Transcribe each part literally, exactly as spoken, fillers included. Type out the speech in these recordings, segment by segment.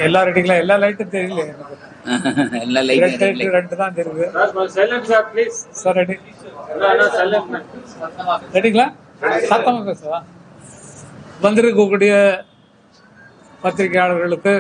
எல்லா ரெடிங்களா? எல்லா லைட்டும் தெரியல எல்லா லைட்டும் ரெண்டு தான் தெரியுது சார். ரெடி ரெடிங்களா? சத்தமா பேசுவா. வந்திருக்கக்கூடிய பத்திரிகையாளர்களுக்கு,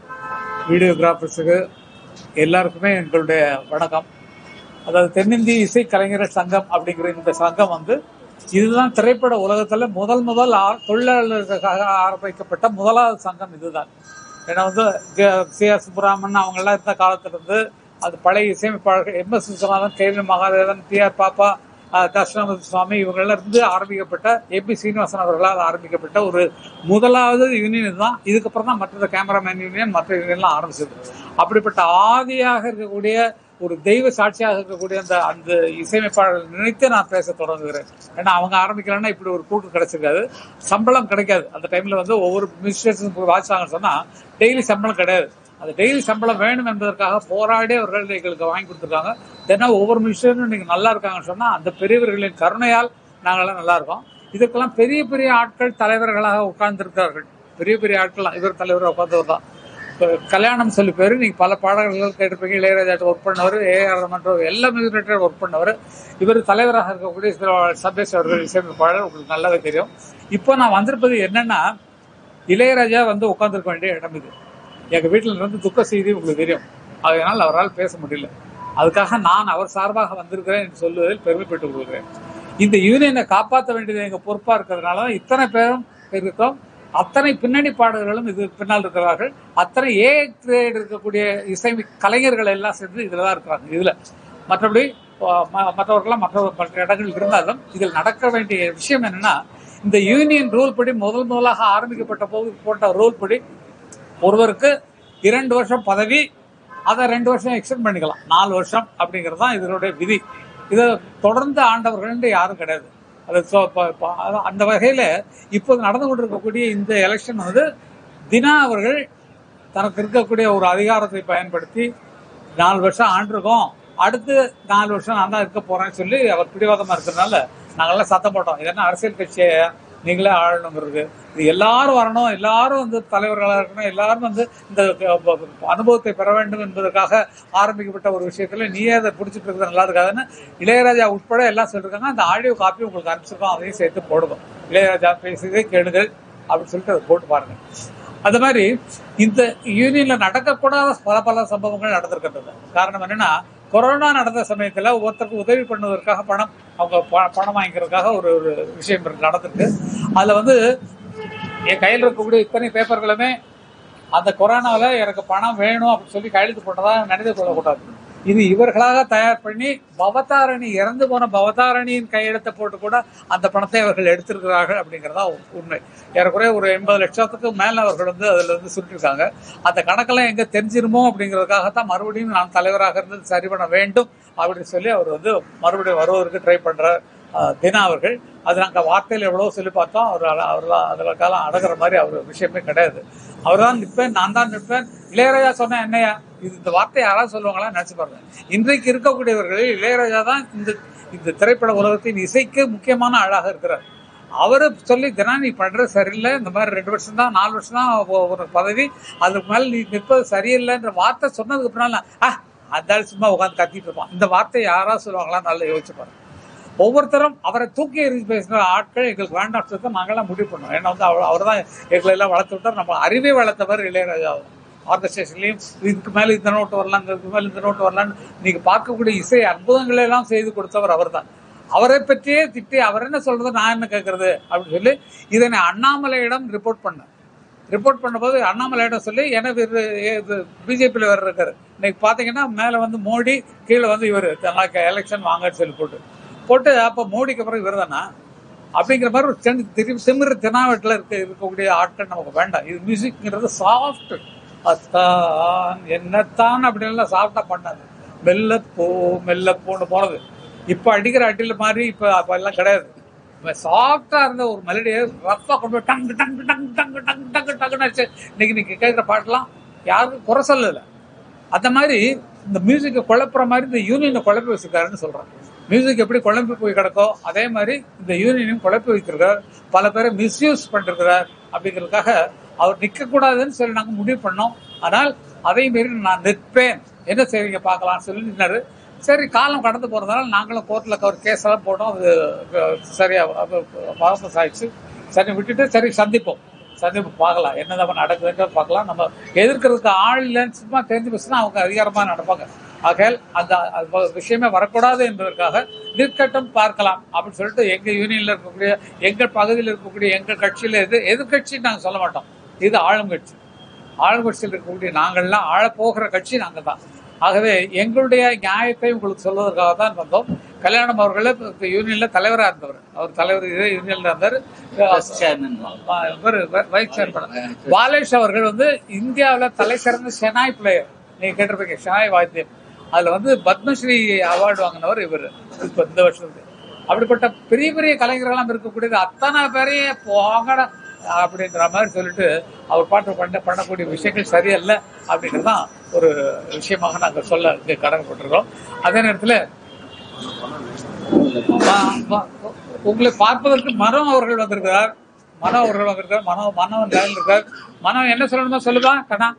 வீடியோகிராஃபர்ஸுக்கு எல்லாருக்குமே எங்களுடைய வணக்கம். அதாவது தென்னிந்திய இசை கலைஞர்கள் சங்கம் அப்படிங்கிற இந்த சங்கம் வந்து இதுதான் திரைப்பட உலகத்துல முதல் முதல் தொழிலாளர்களுக்காக ஆரம்பிக்கப்பட்ட முதலாவது சங்கம் இதுதான். ஏன்னா வந்து சி ஆர் சுப்புராமன் அவங்க எல்லாம் இருந்த காலத்துல இருந்து அது பழைய இசையமைப்பாளர்கள் M S Viswanathan, K V Mahadevan, T R Pappa, Dakshinamurthy சுவாமி இவங்கள இருந்து ஆரம்பிக்கப்பட்ட எம் பி சீனிவாசன் அவர்களால் ஆரம்பிக்கப்பட்ட ஒரு முதலாவது யூனியன் தான். இதுக்கப்புறம் தான் மற்ற கேமராமேன் யூனியன் மற்ற யூனியன்லாம் ஆரம்பிச்சது. அப்படிப்பட்ட ஆதியாக இருக்கக்கூடிய ஒரு தெய்வ சாட்சியாக இருக்கக்கூடிய அந்த அந்த இசையமைப்பாளர்கள் நினைத்து நான் பேச தொடங்குகிறேன். ஏன்னா அவங்க ஆரம்பிக்கலன்னா இப்படி ஒரு கூட்டு கிடைச்சிருக்காது, சம்பளம் கிடைக்காது. அந்த டைம்ல வந்து ஒவ்வொரு மினிஸ்டர்ஸும் வாசிச்சாங்கன்னு சொன்னா டெய்லி சம்பளம் கிடையாது. அந்த டெய்லி சம்பளம் வேணும் என்பதற்காக போராடி அவர்கள் எங்களுக்கு வாங்கி கொடுத்துருக்காங்க. தினம் ஒவ்வொரு மினிஸ்டரும் இன்னைக்கு நல்லா இருக்காங்கன்னு சொன்னா அந்த பெரியவர்களின் கருணையால் நாங்கள்லாம் நல்லா இருக்கோம். இதுக்கெல்லாம் பெரிய பெரிய ஆட்கள் தலைவர்களாக உட்கார்ந்து இருக்கிறார்கள். பெரிய பெரிய ஆட்கள் இவர் தலைவராக உட்கார்ந்தவர் தான். கல்யாணம் சொல்லி பேரு நீங்க பல பாடல்கள் கேட்டிருப்பீங்க. இளையராஜா ஒர்க் பண்ணவர், ஏ ஆர் ரஹ்மான் எல்லா மியூசிக் ஒர்க் பண்ணவர். இவர் தலைவராக இருக்கக்கூடிய சபேஷ் அவர்கள் இசையமைப்பாளர், உங்களுக்கு நல்லாவே தெரியும். இப்போ நான் வந்திருப்பது என்னன்னா, இளையராஜா வந்து உட்கார்ந்துருக்க வேண்டிய இடம் இது. எங்க வீட்டில இருந்து துக்க செய்தி உங்களுக்கு தெரியும். அதனால் அவரால் பேச முடியல. அதுக்காக நான் அவர் சார்பாக வந்திருக்கிறேன் என்று சொல்லுவதில் பெருமைப்பட்டுக் கொள்கிறேன். இந்த யூனியனை காப்பாற்ற வேண்டியது எங்க பொறுப்பா இருக்கிறதுனால இத்தனை பேரும் இருக்கோம். அத்தனை பின்னணி பாடல்களும் இது பின்னால் இருக்கிறார்கள். அத்தனை ஏ கிரேட் இருக்கக்கூடிய இசை கலைஞர்கள் எல்லாம் சேர்ந்து இதுலதான் இருக்கிறாங்க. இதுல மற்றபடி மற்றவர்கள்லாம் மற்ற மற்ற இடங்கள் இருந்தாலும் இதில் நடக்க வேண்டிய விஷயம் என்னன்னா, இந்த யூனியன் ரூல் படி முதல் முதலாக ஆரம்பிக்கப்பட்ட போது போட்ட ரூல் படி ஒருவருக்கு இரண்டு வருஷம் பதவி, அதை ரெண்டு வருஷம் எக்ஸ்டெண்ட் பண்ணிக்கலாம், நாலு வருஷம் அப்படிங்கிறது தான் இதனுடைய விதி. இதை தொடர்ந்து ஆண்டவர்கள் யாரும் கிடையாது. அது அந்த வகையில இப்போது நடந்து கொண்டிருக்கக்கூடிய இந்த எலெக்ஷன் வந்து தினா அவர்கள் தனக்கு இருக்கக்கூடிய ஒரு அதிகாரத்தை பயன்படுத்தி நாலு வருஷம் ஆண்டிருக்கோம், அடுத்து நாலு வருஷம் நான் தான் இருக்க போறேன்னு சொல்லி அவர் பிடிவாதமா இருக்கிறதுனால நாங்கெல்லாம் சத்தம் போட்டோம். இதெல்லாம் அரசியல் கட்சியை நீங்களே ஆளணுங்கிறது, இது எல்லாரும் வரணும், எல்லாரும் வந்து தலைவர்களாக இருக்கணும், எல்லாரும் வந்து இந்த அனுபவத்தை பெற வேண்டும் என்பதற்காக ஆரம்பிக்கப்பட்ட ஒரு விஷயத்துல நீயே அதை பிடிச்சிட்டு இருக்கிறது நல்லா இருக்காதுன்னு இளையராஜா உட்பட எல்லாம் சொல்லிருக்காங்க. அந்த ஆடியோ காப்பி உங்களுக்கு அனுப்பிச்சிருக்கோம், அதையும் சேர்த்து போடுவோம். இளையராஜா பேசுகிறதே கேளுங்கள் அப்படின்னு சொல்லிட்டு அதை போட்டு பாருங்க. அது மாதிரி இந்த யூனியன்ல நடக்கக்கூடாத பல பல சம்பவங்கள் நடந்திருக்கின்றது. காரணம் என்னன்னா, கொரோனா நடந்த சமயத்துல ஒருத்தருக்கு உதவி பண்ணுவதற்காக பணம் அவங்க பணம் வாங்கிக்கிறதுக்காக ஒரு ஒரு விஷயம் நடந்திருக்கு. அதுல வந்து என் கையில் இருக்கக்கூடிய இத்தனை பேப்பர்களுமே அந்த கொரோனாவில எனக்கு பணம் வேணும் அப்படின்னு சொல்லி கையெழுத்து போட்டதா நினைத்து கொள்ளக்கூடாது. இது இவர்களாக தயார் பண்ணி பவதாரணி இறந்து போன பவதாரணியின் கையெழுத்தை போட்டு கூட அந்த பணத்தை அவர்கள் எடுத்திருக்கிறார்கள் அப்படிங்கிறதா உண்மை. ஏறக்குறைய ஒரு எண்பது லட்சத்துக்கு மேல அவர்கள் வந்து அதுல இருந்து சுட்டிருக்காங்க. அந்த கணக்கெல்லாம் எங்க தெரிஞ்சிருமோ அப்படிங்கிறதுக்காகத்தான் மறுபடியும் நான் தலைவராக இருந்து சரி பண்ண வேண்டும் அப்படின்னு சொல்லி அவர் வந்து மறுபடியும் வருவதற்கு ட்ரை பண்ற தினா அவர்கள். அது நாங்கள் வார்த்தையில் எவ்வளவு சொல்லி பார்த்தோம், அவர் அவர்லாம் அதில் காலம் அடங்குற மாதிரி அவர் விஷயமே கிடையாது. அவர் தான் நிற்பேன், நான் தான் நிற்பேன். இளையராஜா சொன்ன என்னையா இது, இந்த வார்த்தை யாராவது சொல்லுவாங்களா நினைச்சு பாருங்க. இன்றைக்கு இருக்கக்கூடியவர்களில் இளையராஜா தான் இந்த இந்த திரைப்பட உலகத்தின் இசைக்கு முக்கியமான ஆளாக இருக்கிறார். அவரு சொல்லி தினா நீ பண்றது சரியில்லை, இந்த மாதிரி ரெண்டு வருஷம் தான் நாலு வருஷம் தான் ஒரு பதவி, அதுக்கு மேல நீ நிற்பது சரியில்லைன்ற வார்த்தை சொன்னதுக்கு அப்புறம் ஆஹ் அதால் சும்மா உட்காந்து கத்திட்டு இருப்பான். இந்த வார்த்தை யாராவது சொல்லுவாங்களா நல்லா யோசிச்சு பாருங்க. ஒவ்வொருத்தரும் அவரை தூக்கி எறிஞ்சு பேசுகிற ஆட்கள் எங்களுக்கு வேண்டாம் சொல்லி நாங்கெல்லாம் முடிவு பண்ணோம். ஏன்னா வந்து அவர் அவர் தான் எங்களை எல்லாம் வளர்த்து விட்டார். நம்ம அறிவை வளர்த்தவர் இளையராஜா. ஆர்கஸ்ட்ரேஷன்லையும் இதுக்கு மேலே இந்த நோட்டு வரலாம், இதுக்கு மேலே இந்த நோட்டு வரலான்னு நீங்க பார்க்கக்கூடிய இசை அற்புதங்களை எல்லாம் செய்து கொடுத்தவர் அவர் தான். அவரை பற்றியே திட்டி அவர் என்ன சொல்றது நான் என்ன கேட்கறது அப்படின்னு சொல்லி இதனை அண்ணாமலையிடம் ரிப்போர்ட் பண்ணேன். ரிப்போர்ட் பண்ணும்போது அண்ணாமலையிடம் சொல்லி எனக்கு பிஜேபியில் வேறு இருக்காரு. இன்னைக்கு பார்த்தீங்கன்னா மேலே வந்து மோடி, கீழே வந்து இவர் எலெக்ஷன் வாங்கன்னு சொல்லி போட்டு போட்டு அப்போ மோடிக்கு அப்புறம் இவர் தானா அப்படிங்கிற மாதிரி ஒரு திரும்பி திமிர தினாவட்டில் இருக்க இருக்கக்கூடிய ஆட்கள் நமக்கு வேண்டாம். இது மியூசிக்ங்கிறது சாஃப்ட், அத்தான் என்னத்தான் அப்படின்லாம் சாஃப்டா பண்ணாது. மெல்லப்போ மெல்லப்போன்னு போனது. இப்போ அடிக்கிற அடியில் மாதிரி இப்போ அப்போ எல்லாம் கிடையாது. சாஃப்டா இருந்த ஒரு மெலடியை ரஃபா கொண்டு போய் டங்கு டங்கு டங்கு டங்கு டங்கு டங்கு டங்குன்னு ஆச்சு. இன்னைக்கு நீங்க கேட்குற பாட்டெல்லாம் யாருக்கும் குறை சொல்லலை. அந்த மாதிரி இந்த மியூசிக்கை குழப்புற மாதிரி இந்த யூனியனை குழப்பி வச்சிருக்காருன்னு சொல்றாங்க. மியூசிக் எப்படி குழம்பு போய் கிடக்கோ அதே மாதிரி இந்த யூனியனையும் குழப்பி வைத்திருக்கார். பல பேரை மிஸ்யூஸ் பண்ணிருக்கிறார். அப்படிங்கிறதுக்காக அவர் நிக்க கூடாதுன்னு சொல்லி நாங்க முடிவு பண்ணோம். ஆனால் அதை மீறி நான் நிற்பேன், என்ன செய்வீங்க பார்க்கலாம்னு சொல்லி நின்னாரு. சரி, காலம் கடந்து போறதுனால நாங்களும் கோர்ட்ல ஒரு கேஸ் எல்லாம் போட்டோம். அது சரியா வாபஸ் ஆயிடுச்சு. சரி விட்டுட்டு சரி சந்திப்போம் சந்திப்பு பார்க்கலாம் என்னதான் நடக்குதுன்னு பார்க்கலாம். நம்ம எதிர்க்கிறதுக்கு ஆள் இல்லைன்னு சும்மா தெரிஞ்சு பேசினா அவங்க அதிகாரமா நடப்பாங்க. ஆகையால் அந்த விஷயமே வரக்கூடாது என்பதற்காக நிற்கட்டும் பார்க்கலாம் அப்படின்னு சொல்லிட்டு எங்க யூனியன்ல இருக்கக்கூடிய எங்கள் பகுதியில் இருக்கக்கூடிய எங்கள் கட்சியில எது எதிர்கட்சி நாங்கள் சொல்ல மாட்டோம். இது ஆளும் கட்சி. ஆளும் கட்சியில் இருக்கக்கூடிய நாங்கள்லாம் ஆழ போகிற கட்சி நாங்கள் தான். ஆகவே எங்களுடைய நியாயத்தை உங்களுக்கு சொல்வதற்காக தான் வந்தோம். கல்யாணம் அவர்கள் யூனியன்ல தலைவராக இருந்தவர். அவர் தலைவர் இதே யூனியன்ல இருந்தார். வைஸ் சேர்மன் பாலேஷ் அவர்கள் வந்து இந்தியாவில் தலை சிறந்த ஷெனாய் பிளேயர். நீங்க கேட்டிருப்பீங்க ஷெனாய் வாத்தியம். அதுல வந்து பத்மஸ்ரீ அவார்டு வாங்கினவர் இவர் இப்ப இந்த வருஷத்துக்கு. அப்படிப்பட்ட பெரிய பெரிய கலைஞர்கள்லாம் இருக்கக்கூடியது அத்தனை பேரையே போகட அப்படின்ற மாதிரி சொல்லிட்டு அவர் பாட்டு பண்ண பண்ணக்கூடிய விஷயங்கள் சரியல்ல அப்படின்றதான் ஒரு விஷயமாக நாங்கள் சொல்ல கடமைப்பட்டிருக்கோம். அதே நேரத்தில் உங்களை பார்ப்பதற்கு மனம் அவர்கள் வந்திருக்கிறார். மனம் அவர்கள் வந்திருக்கார். மனோ மனவன் லைன் இருக்கார். மனம் என்ன சொல்லணுமோ சொல்லுவா கண்ணா.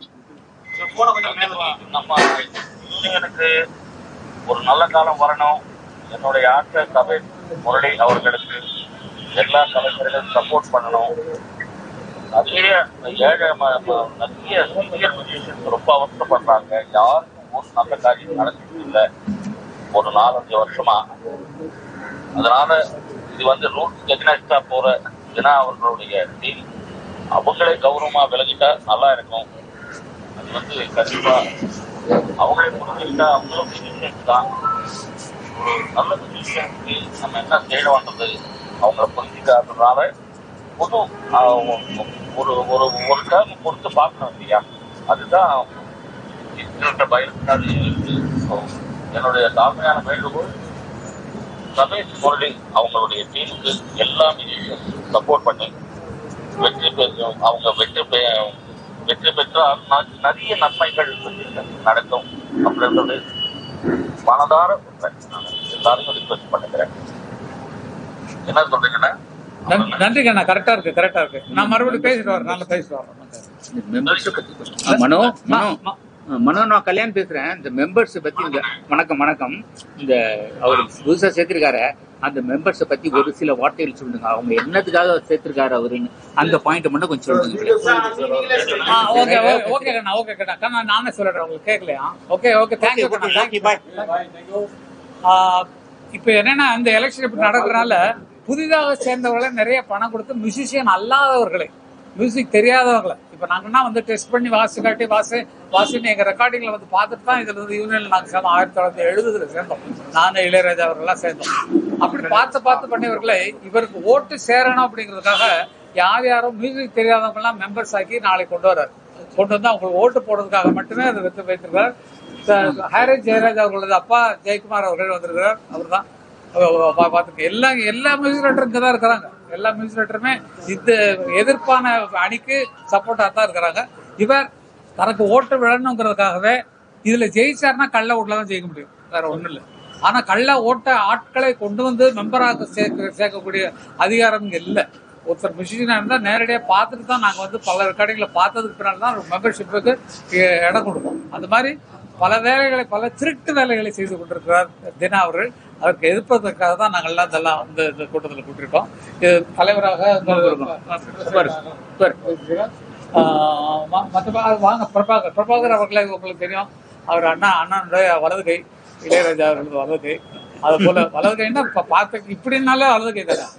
எனக்கு ஒரு நல்ல காலம் வரணும். என்னுடைய ஆட்சி சபை முரளி அவர்களுக்கு எல்லா கலைஞர்களும் சப்போர்ட் பண்ணணும். நிறைய ஏழை நிறைய சீனியர் மியூசிஷியன்ஸ் ரொம்ப அவசரப்படுறாங்க. யாருக்கும் ஒரு நல்ல காரியம் நடந்துட்டு இல்லை ஒரு நாலஞ்சு வருஷமா. அதனால இது வந்து ரூல்ஸ் எக்னஸ்டா போற தினா அவர்களுடைய டீம் அவங்களே கௌரவமா விலகிட்டா நல்லா இருக்கும். அது வந்து கண்டிப்பா அவங்களே புரிஞ்சுக்கிட்டா அவங்களும் மியூசிஷியன்ஸ் தான். ஒரு நல்ல மியூசிஷியன்ஸ்க்கு நம்ம என்ன செய்யணும்ன்றது அவங்கள புரிஞ்சுக்காததுனால புது ஒரு ஒரு ஒரு டேர்ம் பொறுத்து பார்க்கணும் இல்லையா. அதுதான் பயனுக்காக இருக்கு. என்னுடைய தாழ்மையான வேண்டுகோள் ரமேஷ் முரளி அவங்களுடைய டீமுக்கு எல்லா மியூசிஷியன்ஸ் சப்போர்ட் பண்ணி வெற்றி பெறும். அவங்க வெற்றி பெ வெற்றி பெற்றால் நிறைய நன்மைகள் நடக்கும் அப்படின்றது மனதார எல்லாரும் ரிக்வெஸ்ட் பண்ணுகிறேன். என்ன சொல்றீங்கண்ணா? நன்றி கண்ணா. கரெக்டா இருக்கு கரெக்டா இருக்கு. நான் மறுபடியும் பேசிட்டு வரேன். நல்லா பேசிட்டு வரேன். மனோ மனோ மனோ நான் கல்யாணம் பேசுறேன். இந்த மெம்பர்ஸ் பத்தி இந்த வணக்கம் வணக்கம் இந்த அவர் புதுசா சேர்த்திருக்காரு அந்த மெம்பர்ஸை பத்தி ஒரு சில வார்த்தைகள் சொல்லுங்க. அவங்க என்னதுக்காக சேர்த்திருக்காரு அவருன்னு அந்த பாயிண்ட் மட்டும் கொஞ்சம் சொல்லுங்க. ஓகே ஓகே கண்ணா. ஓகே கண்ணா கண்ணா நானே சொல்லிடுறேன். உங்களுக்கு கேட்கலையா? ஓகே ஓகே தேங்க்யூ கண்ணா. Thank you bye. இப்ப என்னன்னா இந்த எலெக்ஷன் இப்படி நடக்கிறதுனால புதிதாக சேர்ந்தவர்களை நிறைய பணம் கொடுத்து மியூசிஷியன் அல்லாதவர்களை மியூசிக் தெரியாதவர்களை இப்ப நாங்கன்னா வந்து டெஸ்ட் பண்ணி வாசி காட்டி வாசி வாசின்னு எங்க ரெக்கார்டிங்ல வந்து பார்த்துட்டு தான் இதுல வந்து யூனியன்ல நாங்க சேர்ந்தோம். ஆயிரத்தி தொள்ளாயிரத்தி எழுபதுல சேர்ந்தோம். நானும் இளையராஜா அவர்கள்லாம் சேர்ந்தோம். அப்படி பார்த்து பார்த்து பண்ணியவர்களை இவருக்கு ஓட்டு சேரணும் அப்படிங்கிறதுக்காக யார் யாரும் மியூசிக் தெரியாதவங்க எல்லாம் மெம்பர்ஸ் ஆக்கி நாளைக்கு கொண்டு வர்றாரு. கொண்டு வந்து அவங்களுக்கு ஓட்டு போடுறதுக்காக மட்டுமே அதை வைத்து வைத்திருக்கிறார். ஹாரிஸ் ஜெயராஜ் அவர்களது அப்பா ஜெயக்குமார் அவர்கள் வந்திருக்கிறார். அவர் தான் பார்த்துருக்கேன். எல்லா எல்லா மியூசிக் ரைட்டரும் இங்கே தான் இருக்கிறாங்க. எல்லா மியூசிக் ரைட்டருமே இந்த எதிர்ப்பான அணிக்கு சப்போர்ட்டாக தான் இருக்கிறாங்க. இவர் தனக்கு ஓட்டு விழணுங்கிறதுக்காகவே இதுல ஜெயிச்சாருன்னா கள்ள ஓட்டுல தான் ஜெயிக்க முடியும், வேற ஒன்றும் இல்லை. ஆனா கள்ள ஓட்ட ஆட்களை கொண்டு வந்து மெம்பராக சேர்க்க சேர்க்கக்கூடிய அதிகாரம் இங்கே இல்லை. ஒருத்தர் மியூசிஷியனாக இருந்தால் நேரடியாக பார்த்துட்டு தான் நாங்கள் வந்து பல ரெக்கார்டிங்கில் பார்த்ததுக்கு பின்னால் தான் மெம்பர்ஷிப்புக்கு இடம் கொடுப்போம். அந்த மாதிரி பல வேலைகளை பல திருட்டு வேலைகளை செய்து கொண்டிருக்கிறார் தினா அவர்கள். அதற்கு எதிர்ப்பதற்காக தான் நாங்கள் எல்லாம் இதெல்லாம் வந்து இந்த கூட்டத்தில் கூட்டிருக்கோம். இது தலைவராக மற்ற வாங்க பிரபாகர் பிரபாகர் அவர்களை உங்களுக்கு தெரியும். அவர் அண்ணா அண்ணனுடைய வலது கை, இளையராஜா அவர்களது வலது கை. அது போல வலது கைன்னா பார்த்து இப்படின்னாலே வலது கை தானே.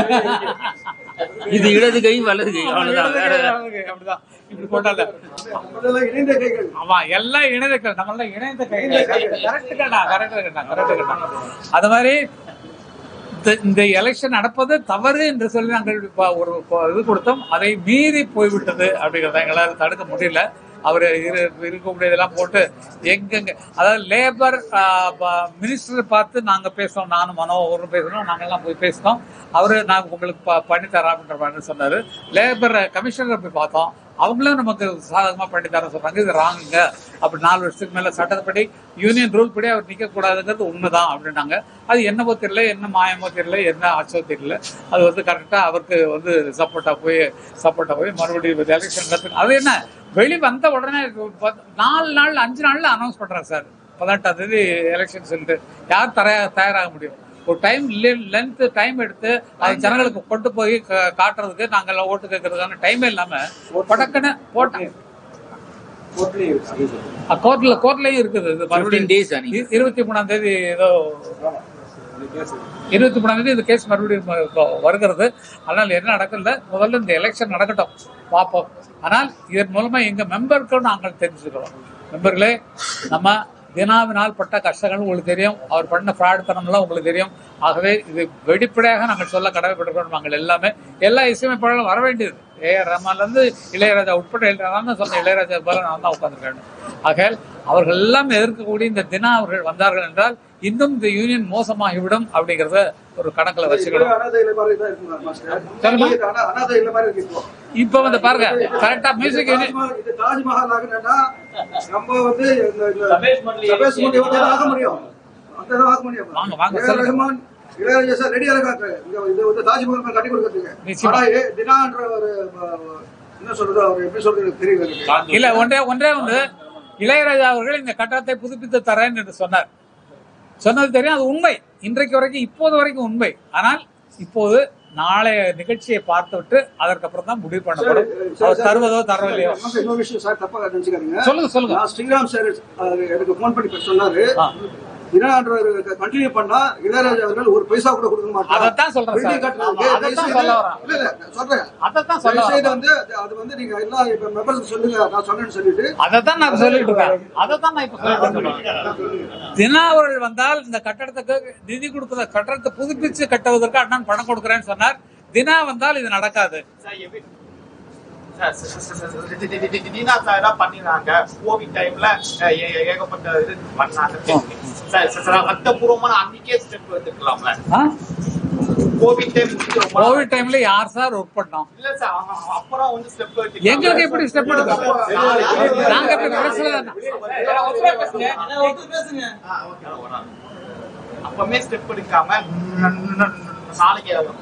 இது இடது கை வலது கை அப்படிதான் இப்படி போட்டால. ஆமா எல்லாம் இணைந்த கை, நம்ம இணைந்த கை. கரெக்ட் கேட்டா கரெக்ட் கேட்டா கரெக்ட் கேட்டா அது மாதிரி இந்த எலெக்ஷன் நடப்பது தவறு என்று சொல்லி நாங்கள் ஒரு இது கொடுத்தோம். அதை மீறி போய்விட்டது அப்படிங்கிறத எங்களால் தடுக்க முடியல. அவர் இருக்கக்கூடியதெல்லாம் போட்டு எங்கெங்க அதாவது லேபர் மினிஸ்டர் பார்த்து நாங்கள் பேசணும். நானும் மனோ ஒரு பேசணும். நாங்கள்லாம் போய் பேசினோம். அவரு நாங்கள் உங்களுக்கு பண்ணி தரோம் அப்படின்ற மாதிரி சொன்னார். லேபர் கமிஷனர் போய் பார்த்தோம். அவங்களும் நமக்கு சாதகமா பண்ணி தர சொல்றாங்க. இது ராங்குங்க, அப்படி நாலு வருஷத்துக்கு மேல சட்டப்படி யூனியன் ரூல் படி அவர் நிக்க கூடாதுங்கிறது உண்மைதான் அப்படின்னாங்க. அது என்னமோ தெரியல, என்ன மாயமோ தெரியல, என்ன ஆச்சோ தெரியல, அது வந்து கரெக்டா அவருக்கு வந்து சப்போர்ட்டா போய் சப்போர்ட்டா போய் மறுபடியும் எலெக்ஷன் கத்து. அது என்ன வெளி வந்த உடனே நாலு நாள் அஞ்சு நாள்ல அனௌன்ஸ் பண்றாங்க சார், பதினெட்டாம் தேதி எலெக்ஷன் சொல்லிட்டு. யார் தயார தயாராக முடியும்? ஒரு டைம் லென்த் டைம் எடுத்து அது ஜனங்களுக்கு கொண்டு போய் காட்டுறதுக்கு நாங்கெல்லாம் ஓட்டு கேட்கறதுக்கான டைமே இல்லாம படக்குன்னு போட்டேன். கோர்ட்ல கோர்ட்லயும் இருக்குது. மறுபடியும் இருபத்தி மூணாம் தேதி ஏதோ இருபத்தி மூணாம் தேதி இந்த கேஸ் மறுபடியும் வருகிறது. அதனால என்ன நடக்கல, முதல்ல இந்த எலெக்ஷன் நடக்கட்டும் பார்ப்போம். ஆனால் இதன் மூலமா எங்க மெம்பருக்கு நாங்கள் தெரிஞ்சுக்கிறோம். மெம்பர்களே, நம்ம தினாவினால் பட்ட கஷ்டங்கள் உங்களுக்கு தெரியும், அவர் பண்ண ஃப்ராட் தனம்லாம் உங்களுக்கு தெரியும். ஆகவே இது வெளிப்படையாக நாங்கள் சொல்ல கடமைப்பட்டிருக்கிறோம். நாங்கள் எல்லாமே எல்லா இசையமைப்பாளர்களும் வர வேண்டியது. ஏ ஆர் ரஹ்மான்ல இருந்து இளையராஜா உட்பட நான் தான் சொன்ன இளையராஜா போல நான் தான் உட்கார்ந்துருக்கேன். ஆகையால் அவர்கள் எல்லாம் எதிர்க்கக்கூடிய இந்த தினா அவர்கள் வந்தார்கள் என்றால் இன்னும் இந்த யூனியன் மோசமாகிவிடும் அப்படிங்கறத ஒரு கணக்குல வச்சுக்கணும். இப்ப வந்து பாருங்க, கரெக்டா மியூசிக் வாங்க வாங்க சொல்லுங்க. இளையராஜா சார் ரெடியா இருக்காங்க இது வந்து தாஜ்மஹால் கட்டி கொடுக்கறதுக்கு. ஆனா தினான்ற ஒரு என்ன சொல்றது, அவர் எப்படி சொல்றது தெரியல. இல்ல ஒன்றே ஒன்றே ஒன்று, இளையராஜா அவர்கள் இந்த கட்டடத்தை புதுப்பித்து தரேன் என்று சொன்னார். சொன்னது தெரியும், அது உண்மை. இன்றைக்கு வரைக்கும் இப்போது வரைக்கும் உண்மை. ஆனால் இப்போது நாளைய நிகழ்ச்சியை பார்த்துவிட்டு அதற்கப்புறம் தான் முடிவு பண்ணப்படும். அவர் தருவதோ தரவில்லையோ. இன்னொரு விஷயம் சார், தப்பா நினைச்சுக்காதீங்க. சொல்லுங்க சொல்லுங்க. ஸ்ரீராம் சார் எனக்கு போன் பண்ணி சொன்னாரு, கண்டினியூ பண்ணா இளையராஜா அவர்கள் ஒரு பைசா கூட கொடுக்க மாட்டாங்க. அதான் சொல்றேன் சார், அதான் சொல்ல வரேன். இல்ல இல்ல சொல்றேன், அதான் சொல்ல வரேன். வந்து அது வந்து நீங்க எல்லா இப்ப மெம்பர்ஸ் சொல்லுங்க, நான் சொன்னேன்னு சொல்லிட்டு அதான் நான் சொல்லிட்டு இருக்கேன். அதான் நான் இப்ப சொல்லிட்டு இருக்கேன். தினா அவர்கள் வந்தால் இந்த கட்டடத்துக்கு நிதி கொடுப்பத கட்டடத்தை புதுப்பிச்சு கட்டுவதற்கு அண்ணன் பணம் கொடுக்கறேன்னு சொன்னார். தினா வந்தால் இது நடக்காது. பண்ணினாங்க கோவிட் டைம்ல ஏகப்பட்ட இது பண்ணாங்க. சட்டப்பூர்வமான அன்னைக்கே ஸ்டெப் எடுத்துக்கலாம்ல. கோவிட் டைம் கோவிட் டைம்ல யார் சார் ஒர்க் பண்ணோம்? இல்ல சார், அப்புறம் வந்து ஸ்டெப் எடுத்து எங்களுக்கு எப்படி ஸ்டெப் எடுக்க? நாங்க எப்படி பேசல? அப்பமே ஸ்டெப் எடுக்காம நாளைக்கு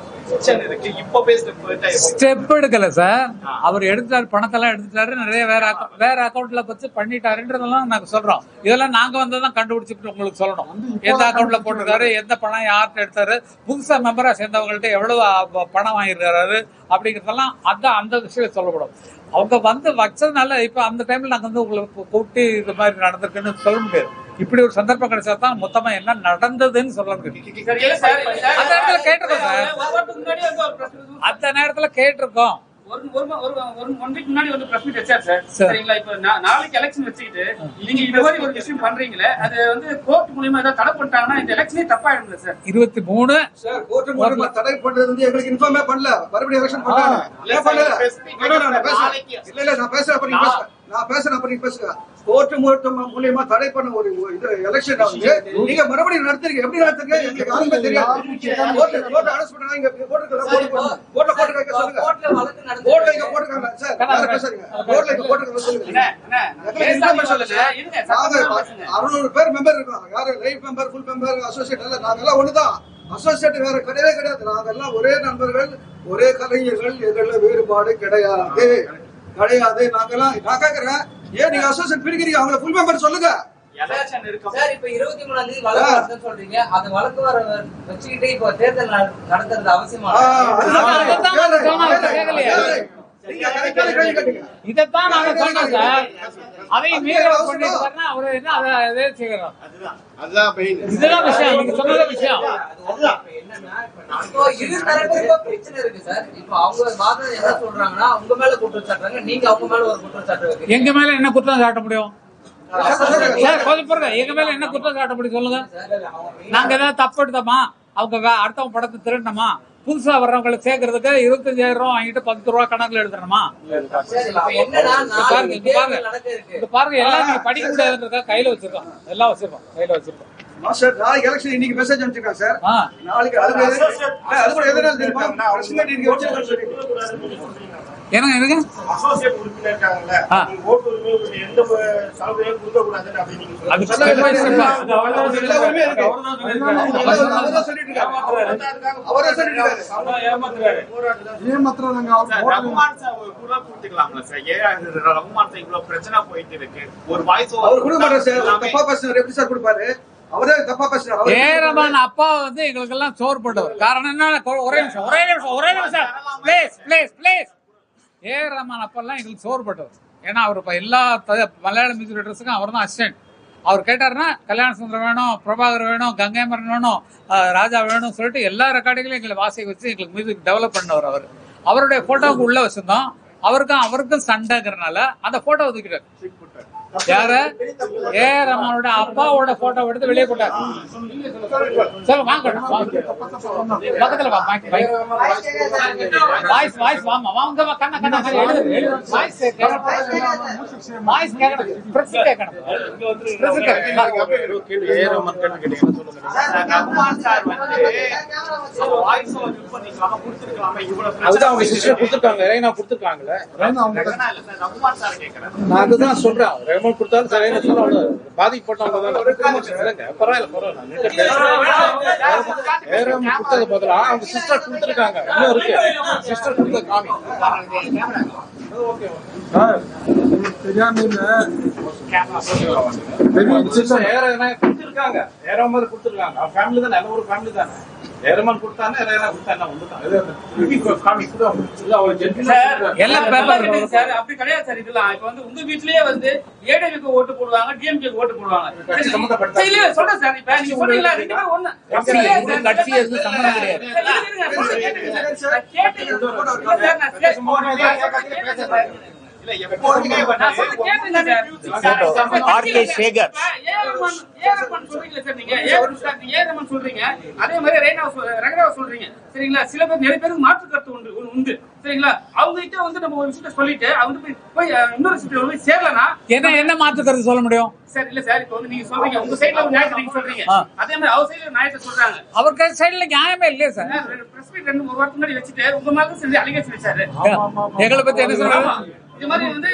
ஸ்டெப் எடுக்கல சார். அவர் எடுத்தாரு, பணத்தெல்லாம் எடுத்துட்டாரு, நிறைய வேற வேற அக்கௌண்ட்ல வச்சு பண்ணிட்டாருன்றதெல்லாம் நாங்க சொல்றோம். இதெல்லாம் நாங்க வந்ததான் கண்டுபிடிச்சிட்டு உங்களுக்கு சொல்லணும். எந்த அக்கௌண்ட்ல போட்டிருக்காரு, எந்த பணம் யார்கிட்ட எடுத்தாரு, புதுசா மெம்பரா சேர்ந்தவங்கள்ட்ட எவ்வளவு பணம் வாங்கியிருக்காரு அப்படிங்கறதெல்லாம் அதான் அந்த விஷயம் சொல்லப்படும். அவங்க வந்து வச்சதுனால இப்ப அந்த டைம்ல நாங்க வந்து உங்களுக்கு கூட்டி இது மாதிரி நடந்திருக்குன்னு சொல்ல முடியாது. இப்படி ஒரு சந்தர்ப்பம் கிடைச்சா தான் மொத்தமா என்ன நடந்ததுன்னு சொல்ல முடியும். அந்த நேரத்துல கேட்டிருக்கோம் சார், அந்த நேரத்துல கேட்டிருக்கோம். முன்னாடி வந்து பிரஸ் மீட் வச்சார் சார். சரிங்களா, இப்ப நாளைக்கு எலெக்ஷன் வச்சுக்கிட்டு நீங்க இந்த மாதிரி ஒரு விஷயம் பண்றீங்களே, அது வந்து கோர்ட் மூலமா ஏதாவது தடை பண்ணிட்டாங்கன்னா இந்த எலெக்ஷனே தப்பாயிடும் சார். இருபத்தி மூணு சார் கோர்ட் மூலமா தடை பண்றது வந்து எங்களுக்கு இன்ஃபார்மே பண்ணல. மறுபடியும் எலெக்ஷன் பண்றாங்க. இல்ல இல்ல நான் பேசுறேன், அப்ப நீங்க பேசுங்க. நான் பேசுறேன், அப்ப நீங்க பேசுங்க. கோர்ட் மூலமா தடை பண்ண ஒரு இது எலெக்ஷன் வந்து நீங்க மறுபடியும் நடத்துறீங்க. எப்படி நடத்துறீங்க எங்களுக்கு யாருமே தெரியாது. கோர்ட் கோர்ட் அரெஸ்ட் பண்ணாங்க. இங்க கோர்ட்ல கோர்ட்ல கோர்ட் வைக்க சொல்லுங்க. கோர்ட்ல இங்க போட்டுக்காங்க சார். யார பேசுறீங்க? கோர்ட்ல இங்க போட்டுக்காங்க சொல்லுங்க. அறுநூறு பேர் மெம்பர் இருக்காங்க. யாரு life member, full member, associate எல்லாம் நாங்க எல்லாம் ஒண்ணுதான். அசோசியேட் வேற கிடையவே கிடையாது. நாங்க எல்லாம் ஒரே நண்பர்கள், ஒரே கலைஞர்கள். எங்கள வேறுபாடு கிடையாது கிடையாது. நாங்கெல்லாம் நான் கேக்குறேன், ஏன் நீங்க அசோசியேட் பிரிக்கிறீங்க? அவங்கள ஃபுல் மெம்பர் சொல்லுங்க. சார் இப்ப இருபத்தி மூணாம் தேதி வழக்கு வருதுன்னு சொல்றீங்க. அது வழக்கு வர வச்சுக்கிட்டே இப்ப தேர்தல் நடத்துறது அவசியமா? இதைத்தான் நாங்க சொன்னோம் சார். அதையும் மீற பண்ணிட்டு அவரு என்ன அதை இதே செய்யறோம். இதுதான் விஷயம், நீங்க சொன்னத விஷயம். இரு தரப்புக்கும் பிரச்சனை இருக்கு சார். இப்ப அவங்க வாதம் என்ன சொல்றாங்கன்னா, உங்க மேல குற்றம் சாட்டுறாங்க, நீங்க அவங்க மேல ஒரு குற்றம் சாட்டுறீங்க. எங்க மேல என்ன குற்றம் சாட்ட முடியும் சார்? கொஞ்சம் பாருங்க, எங்க மேல என்ன குற்றம் சாட்ட முடியும் சொல்லுங்க. நாங்க ஏதாவது தப்பு எடுத்தோமா? அவங்க அடுத்தவங்க படத்தை திருடணுமா? புதுசா வர்றவங்களை சேர்க்கறதுக்கு இருபத்தஞ்சாயிரம் ரூபாய் வாங்கிட்டு பத்து ரூபாய் கணக்குல எழுதணுமா? பாருங்க, எல்லாம் நீங்க படிக்க முடியாதுன்றதா கையில வச்சிருக்கோம். எல்லாம் வச்சிருக்கோம், கையில வச்சிருக்கோம். மாஸ்டர் நாளைக்கு எலெக்ஷன் இன்னைக்கு மெசேஜ் அனுப்பிச்சிருக்காங்க சார். நாளைக்கு அது அது கூட எதனால தெரியுமா? பிரச்சனை நீங்க வச்சிருக்கீங்க சொல்லி எனக்கு எனக்கு அசோசியேட் உறுப்பினர் இருக்காங்கல்ல, அவங்க ஓட்டு உரிமை எந்த சலுகையும் கொடுக்க கூடாதுன்னு அப்படி நீங்க சொல்லுங்க. அது step by step ஆ. எல்லா உரிமையும் இருக்கு. அவர்தான் சொல்லிட்டு இருக்காரு. அவரே சொல்லிட்டு இருக்காரு. சார், ரகுமான் சார் ஒரு குரல் கொடுத்துக்கலாம்ல சார்? ஏன் ரகுமான் சார் இவ்வளவு பிரச்சனை போயிட்டு இருக்கு? ஒரு வாய்ஸ் அவர் கொடுக்க மாட்டார் சார். தப்பா பேசுறாரு, எப்படி சார் கொடுப்பாரு? அவரே தப்பா பேசுறாரு. ஏரமான அப்பா வந்து எங்களுக்கு எல்லாம் சோறு போட்டவர். காரணம் என்ன? ஒரே நிமிஷம் ஒரே நிமிஷம் ஒரே நிமிஷம் please please please A Rahman அப்பெல்லாம் எங்களுக்கு சோறு போட்டவர். ஏன்னா அவர் இப்போ எல்லா மலையாள மியூசிக் டைரக்டர்ஸுக்கும் அவர் தான் அசிஸ்டன்ட். அவர் கேட்டாருன்னா கல்யாண சுந்தரம் வேணும், பிரபாகர் வேணும், கங்கைமரன் வேணும், ராஜா வேணும்னு சொல்லிட்டு எல்லா ரெக்கார்டிங்களையும் எங்களை வாசிக்க வச்சு எங்களுக்கு மியூசிக் டெவலப் பண்ணவர் அவர். அவருடைய போட்டோவுக்கு உள்ள வச்சிருந்தோம். அவருக்கும் அவருக்கும் சண்டைங்கிறனால அந்த போட்டோ ஒதுக்கிட்டார். யாரு? ஏ ரஹ்மானோட அப்பாவோட போட்டோ எடுத்து வெளியே போட்டார். சொல்ல வாங்க பக்கத்துல வா. வாய்ஸ் வாய்ஸ் வாமா வாங்க கண்ண கண்ண எழுது எழுது வாய்ஸ் வாய்ஸ் கேட்கணும். பிரஸ் கேட்கணும். ரகுமான் சார் வந்து வாய்ஸ் யூஸ் பண்ணிக்கலாமா கொடுத்துருக்கலாமா? இவ்வளவு அதுதான் அவங்க சிஸ்டர் கொடுத்துருக்காங்க, ரேனா கொடுத்துருக்காங்கல்ல. ரகுமான் சார் கேட்கறேன். நான் அதுதான் சொல்றேன். ரேமன் கொடுத்தாலும் சரி பாதிக்கப்பட்டவங்க தான். பரவாயில்ல பரவாயில்ல. ரேமன் கொடுத்தது பதிலா அவங்க சிஸ்டர் கொடுத்துருக்காங்க. இன்னும் இருக்கு சிஸ்டர் கொடுத்த காமி. தெரியாம கொடுத்துருக்காங்க. ஏறாம கொடுத்துருக்காங்க. அவங்க ஃபேமிலி தானே, எல்லா ஒரு ஃபேமிலி தானே. ஏரமன் கொடுத்தானே ரேனா கொடுத்தானே வந்துட்டான். காமி கூட எல்லாம் பேப்பர் சார் அப்படி கிடையாது சார். இதெல்லாம் இப்ப வந்து உங்க வீட்லயே வந்து ஏடிஎம்கே ஓட்டு போடுவாங்க, டிஎம்கே ஓட்டு போடுவாங்க. இல்ல சொல்றேன் சார், இப்ப நீங்க சொல்றீங்களா ரெண்டு பேரும் ஒண்ணு கட்சி எதுவும் சம்பந்தம் கிடையாது. அதே மாதிரி ரங்கராவ் சொல்றீங்க சரிங்களா? சில பேர் நிறைய பேருக்கு மாற்று கருத்து உண்டு உண்டு சரிங்களா? அவங்க கிட்ட வந்து நம்ம ஒரு விஷயத்த சொல்லிட்டு அவங்க போய் இன்னொரு விஷயத்த போய் சேரலனா என்ன என்ன மாற்று கருத்து சொல்ல முடியும் சார்? இல்ல சார், இப்ப வந்து நீங்க சொல்றீங்க உங்க சைடுல ஒரு நியாயத்தை நீங்க சொல்றீங்க, அதே மாதிரி அவர் சைடுல நியாயத்தை சொல்றாங்க. அவர் சைடுல நியாயமே இல்லையே சார். பிரஸ் மீட் ரெண்டு ஒரு வாரத்துக்கு முன்னாடி வச்சுட்டு உங்க மாதிரி சொல்லி அலிகேஷன் வச்சாரு. எங்களை பத்தி என்ன சொல்றாங்க? இது மாதிரி வந்து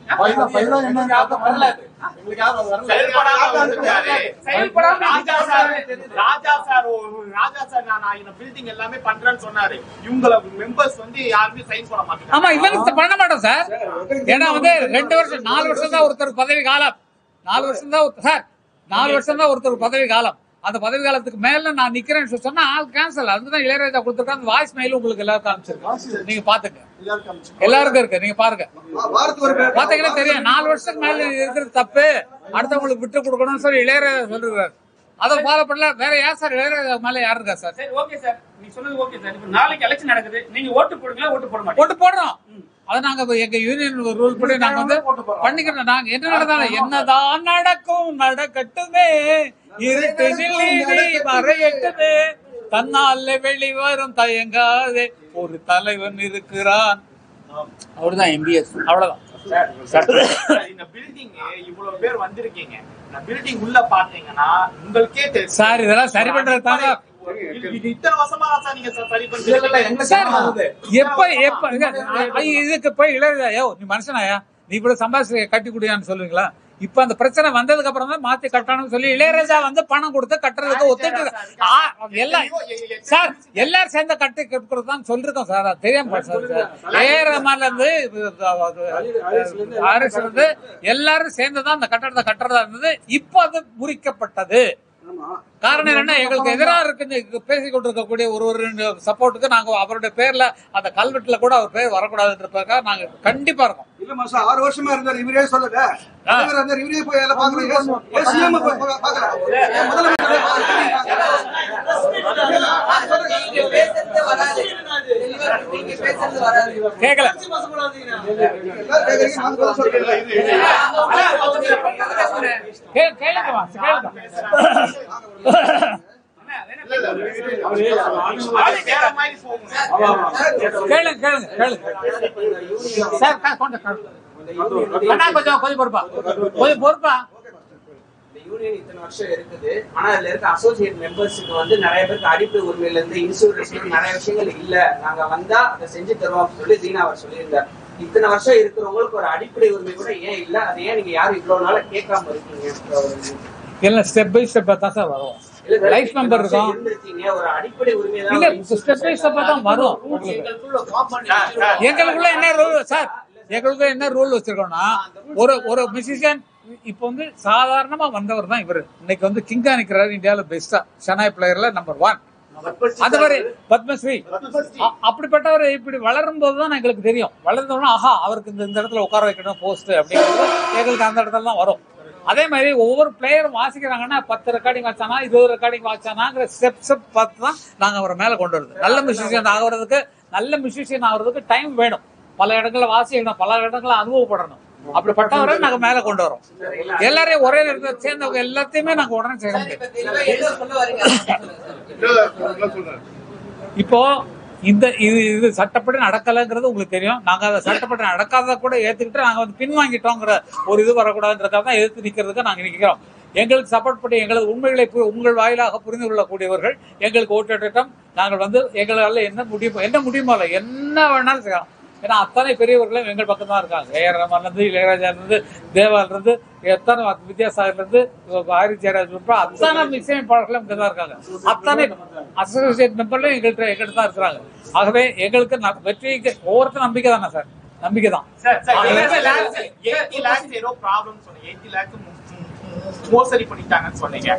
ராஜா சார் ராஜா சார் நான் பில்டிங் எல்லாமே பண்றேன்னு சொன்னாரு. இவங்கள மெம்பர்ஸ் வந்து யாருமே சைன் பண்ண மாட்டாங்க. ஆமா இவங்க பண்ண மாட்டோம் சார். ஏன்னா வந்து ரெண்டு வருஷம் நாலு வருஷம் தான் ஒருத்தர் பதவி காலம். நாலு வருஷம் தான் சார் நாலு வருஷம் தான் ஒருத்தர் பதவி காலம். அந்த பதவி காலத்துக்கு மேல நான் நிக்கிறேன்னு சொன்னா ஆள் கேன்சல். அதுதான் இளையராஜா கொடுத்துருக்காங்க. அந்த வாய்ஸ் மெயில் உங்களுக்கு எல்லாருக்கும் அனுப்பிச்சிருக்கோம். நீங்க பாத்துக்க, எல்லாருக்கும் இருக்கு, நீங்க பாருங்க. பாத்தீங்கன்னா தெரியும் நாலு வருஷத்துக்கு மேல இருக்கிறது தப்பு, அடுத்தவங்களுக்கு விட்டு கொடுக்கணும்னு சொல்லி இளையராஜா சொல்லிருக்காரு. அதை ஃபாலோ பண்ணல. வேற யார் சார் இளையராஜா மேல யாரு இருக்கா சார்? சரி ஓகே சார், நீங்க சொன்னது ஓகே சார். இப்ப நாளைக்கு எலெக்ஷன் நடக்குது, நீங்க ஓட்டு போடுங்களா ஓட்டு போட மாட்டீங்க? ஓட்டு போடுறோம். அது நாங்க எங்க யூனியன் ரூல் படி நாங்க வந்து பண்ணிக்கிறோம். நாங்க என்ன நடந்தாலும் என்னதான் நடக்கும் நடக்கட்டுமே, இருட்டினில் மறையட்டுமே, தன்னால வெளிவரும் தயங்காதே ஒரு தலைவன் இருக்கிறான். அவர்தான் எம்பிஎஸ். அவ்வளவுதான். இந்த பில்டிங் இவ்வளவு பேர் வந்திருக்கீங்க, இந்த பில்டிங் உள்ள பாத்தீங்கன்னா உங்களுக்கே தெரியும் சார். இதெல்லாம் சரி பண்றது தாங்க. இத்தனை வருஷமா சார் நீங்க சரி பண்றீங்க. எப்ப எப்ப இதுக்கு போய் இளையராஜா நீ மனுஷனாயா, நீ இவ்வளவு சம்பாதிச்சு கட்டி குடியான்னு சொல்லுவீங்களா? இப்ப அந்த பிரச்சனை வந்ததுக்கு அப்புறம் தான் மாத்தி கட்டணும்னு சொல்லி இளையராஜா வந்து பணம் கொடுத்து கட்டுறதுக்கு ஒத்துட்டு எல்லாம் சார் எல்லாரும் சேர்ந்த கட்டி கட்டுறதுதான் சொல்லிருக்கோம் சார். அது தெரியாம சார். ஏ ரஹ்மான்ல இருந்து அரசு இருந்து எல்லாரும் சேர்ந்துதான் அந்த கட்டடத்தை கட்டுறதா இருந்தது. இப்போ அது முறிக்கப்பட்டது. காரணம் என்னன்னா எங்களுக்கு எதிராக இருக்கு பேசிக் கொண்டிருக்கக்கூடிய ஒரு ஒரு சப்போர்ட்டுக்கு நாங்க அவருடைய பேர்ல அந்த கல்வெட்டுல கூட அவர் பேர் வரக்கூடாதுன்றதுக்காக நாங்க கண்டிப்பா இருக்கோம். இல்ல மாசா ஆறு வருஷமா இருந்தார், இவரே சொல்லல. இவரே போய் எல்லாம் பாக்குறீங்க. கேட்கல கேளுங்க கேளுங்க கேளுங்க கேளுங்க சார். கொஞ்சம் கொஞ்சம் பொறுப்பா கொஞ்சம் பொறுப்பா. யூனியன் இத்தனை வருஷம் இருக்குது. ஆனா அதுல இருக்க அசோசியேட் மெம்பர்ஸுக்கு வந்து நிறைய பேருக்கு அடிப்படை உரிமையில இருந்து இன்சூரன்ஸ் நிறைய விஷயங்கள் இல்ல, நாங்க வந்தா அதை செஞ்சு தருவோம் சொல்லி தீனா அவர் சொல்லியிருந்தார். இத்தனை வருஷம் இருக்கிறவங்களுக்கு ஒரு அடிப்படை உரிமை கூட ஏன் இல்ல? அதை ஏன் நீங்க யாரும் இவ்வளவு நாள கேட்காம இருக்கீங்க? இல்ல ஸ்டெப் பை ஸ்டெப்பா தான் சார் வரும். லைஃப் மெம்பர் இருக்கும். ஒரு அடிப்படை உரிமை தான். இல்ல ஸ்டெப் பை ஸ்டெப்பா தான் வரும். எங்களுக்குள்ள என்ன ரூல் சார், எங்களுக்குள்ள என்ன ரூல் வச்சிருக்கோம்னா, ஒரு ஒரு மியூசிஷியன் இப்ப வந்து சாதாரணமா வந்தவர் தான் இவரு. இன்னைக்கு வந்து கிங்கா நிக்கிறாரு இந்தியாவில பெஸ்டா, ஷனாய் பிளேயர்ல நம்பர் ஒன். அது மாதிரி பத்மஸ்ரீ அப்படிப்பட்டவர் இப்படி வளரும் போதுதான் எங்களுக்கு தெரியும். வளர்ந்தோம்னா ஆஹா அவருக்கு இந்த இடத்துல உட்கார வைக்கணும் போஸ்ட் அப்படிங்கிறது எங்களுக்கு அந்த இடத்துல தான் வரும். அதே மாதிரி ஒவ்வொரு பிளேயரும் வாசிக்கிறாங்கன்னா பத்து ரெக்கார்டிங் வாச்சானா இருபது ரெக்கார்டிங் வாச்சானாங்கிற ஸ்டெப் ஸ்டெப் பார்த்து தான் நாங்க அவரை மேல கொண்டு வருது. நல்ல மியூசிஷியன் ஆகுறதுக்கு நல்ல மியூசிஷியன் ஆகுறதுக்கு டைம் வேணும். பல இடங்கள்ல வாசிக்கணும், பல இடங்கள்ல அனுபவப்படணும். அப்படிப்பட்டவரை நாங்க மேல கொண்டு வரோம். எல்லாரையும் ஒரே இடத்துல சேர்ந்தவங்க எல்லாத்தையுமே நாங்க உடனே செய்ய முடியும். இப்போ இந்த இது இது சட்டப்படி நடக்கலைங்கிறது உங்களுக்கு தெரியும். நாங்க அதை சட்டப்படி நடக்காத கூட ஏத்துக்கிட்டு நாங்க வந்து பின்வாங்கிட்டோங்கிற ஒரு இது வரக்கூடாதுன்றதுக்காக தான் எதிர்த்து நிக்கிறதுக்கு நாங்க நிக்கிறோம். எங்களுக்கு சப்போர்ட் பண்ணி எங்களது உண்மைகளை உங்கள் வாயிலாக புரிந்து கொள்ளக்கூடியவர்கள் எங்களுக்கு ஓட்டிட்டம். நாங்கள் வந்து எங்களால என்ன முடியுமோ என்ன முடியுமோ இல்லை என்ன வேணாலும் செய்யலாம். ஏன்னா அத்தனை பெரியவர்களும் எங்கள் பக்கம் தான் இருக்காங்க. ஏ ஆர் ரஹ்மான்ல இருந்து இளையராஜா இருந்து தேவால இருந்து எத்தனை வித்யாசாகர்ல இருந்து ஹாரி ஜெயராஜ் அத்தனை இசையமைப்பாளர்களும் இங்க தான் இருக்காங்க. அத்தனை அசோசியேட் மெம்பர்லயும் எங்கள்கிட்ட எங்கள்கிட்ட தான் இருக்கிறாங்க. ஆகவே எங்களுக்கு வெற்றிக்கு ஒவ்வொருத்தரும் நம்பிக்கை தானே சார், நம்பிக்கை தான். மோசடி பண்ணிட்டாங்கன்னு சொன்னீங்க.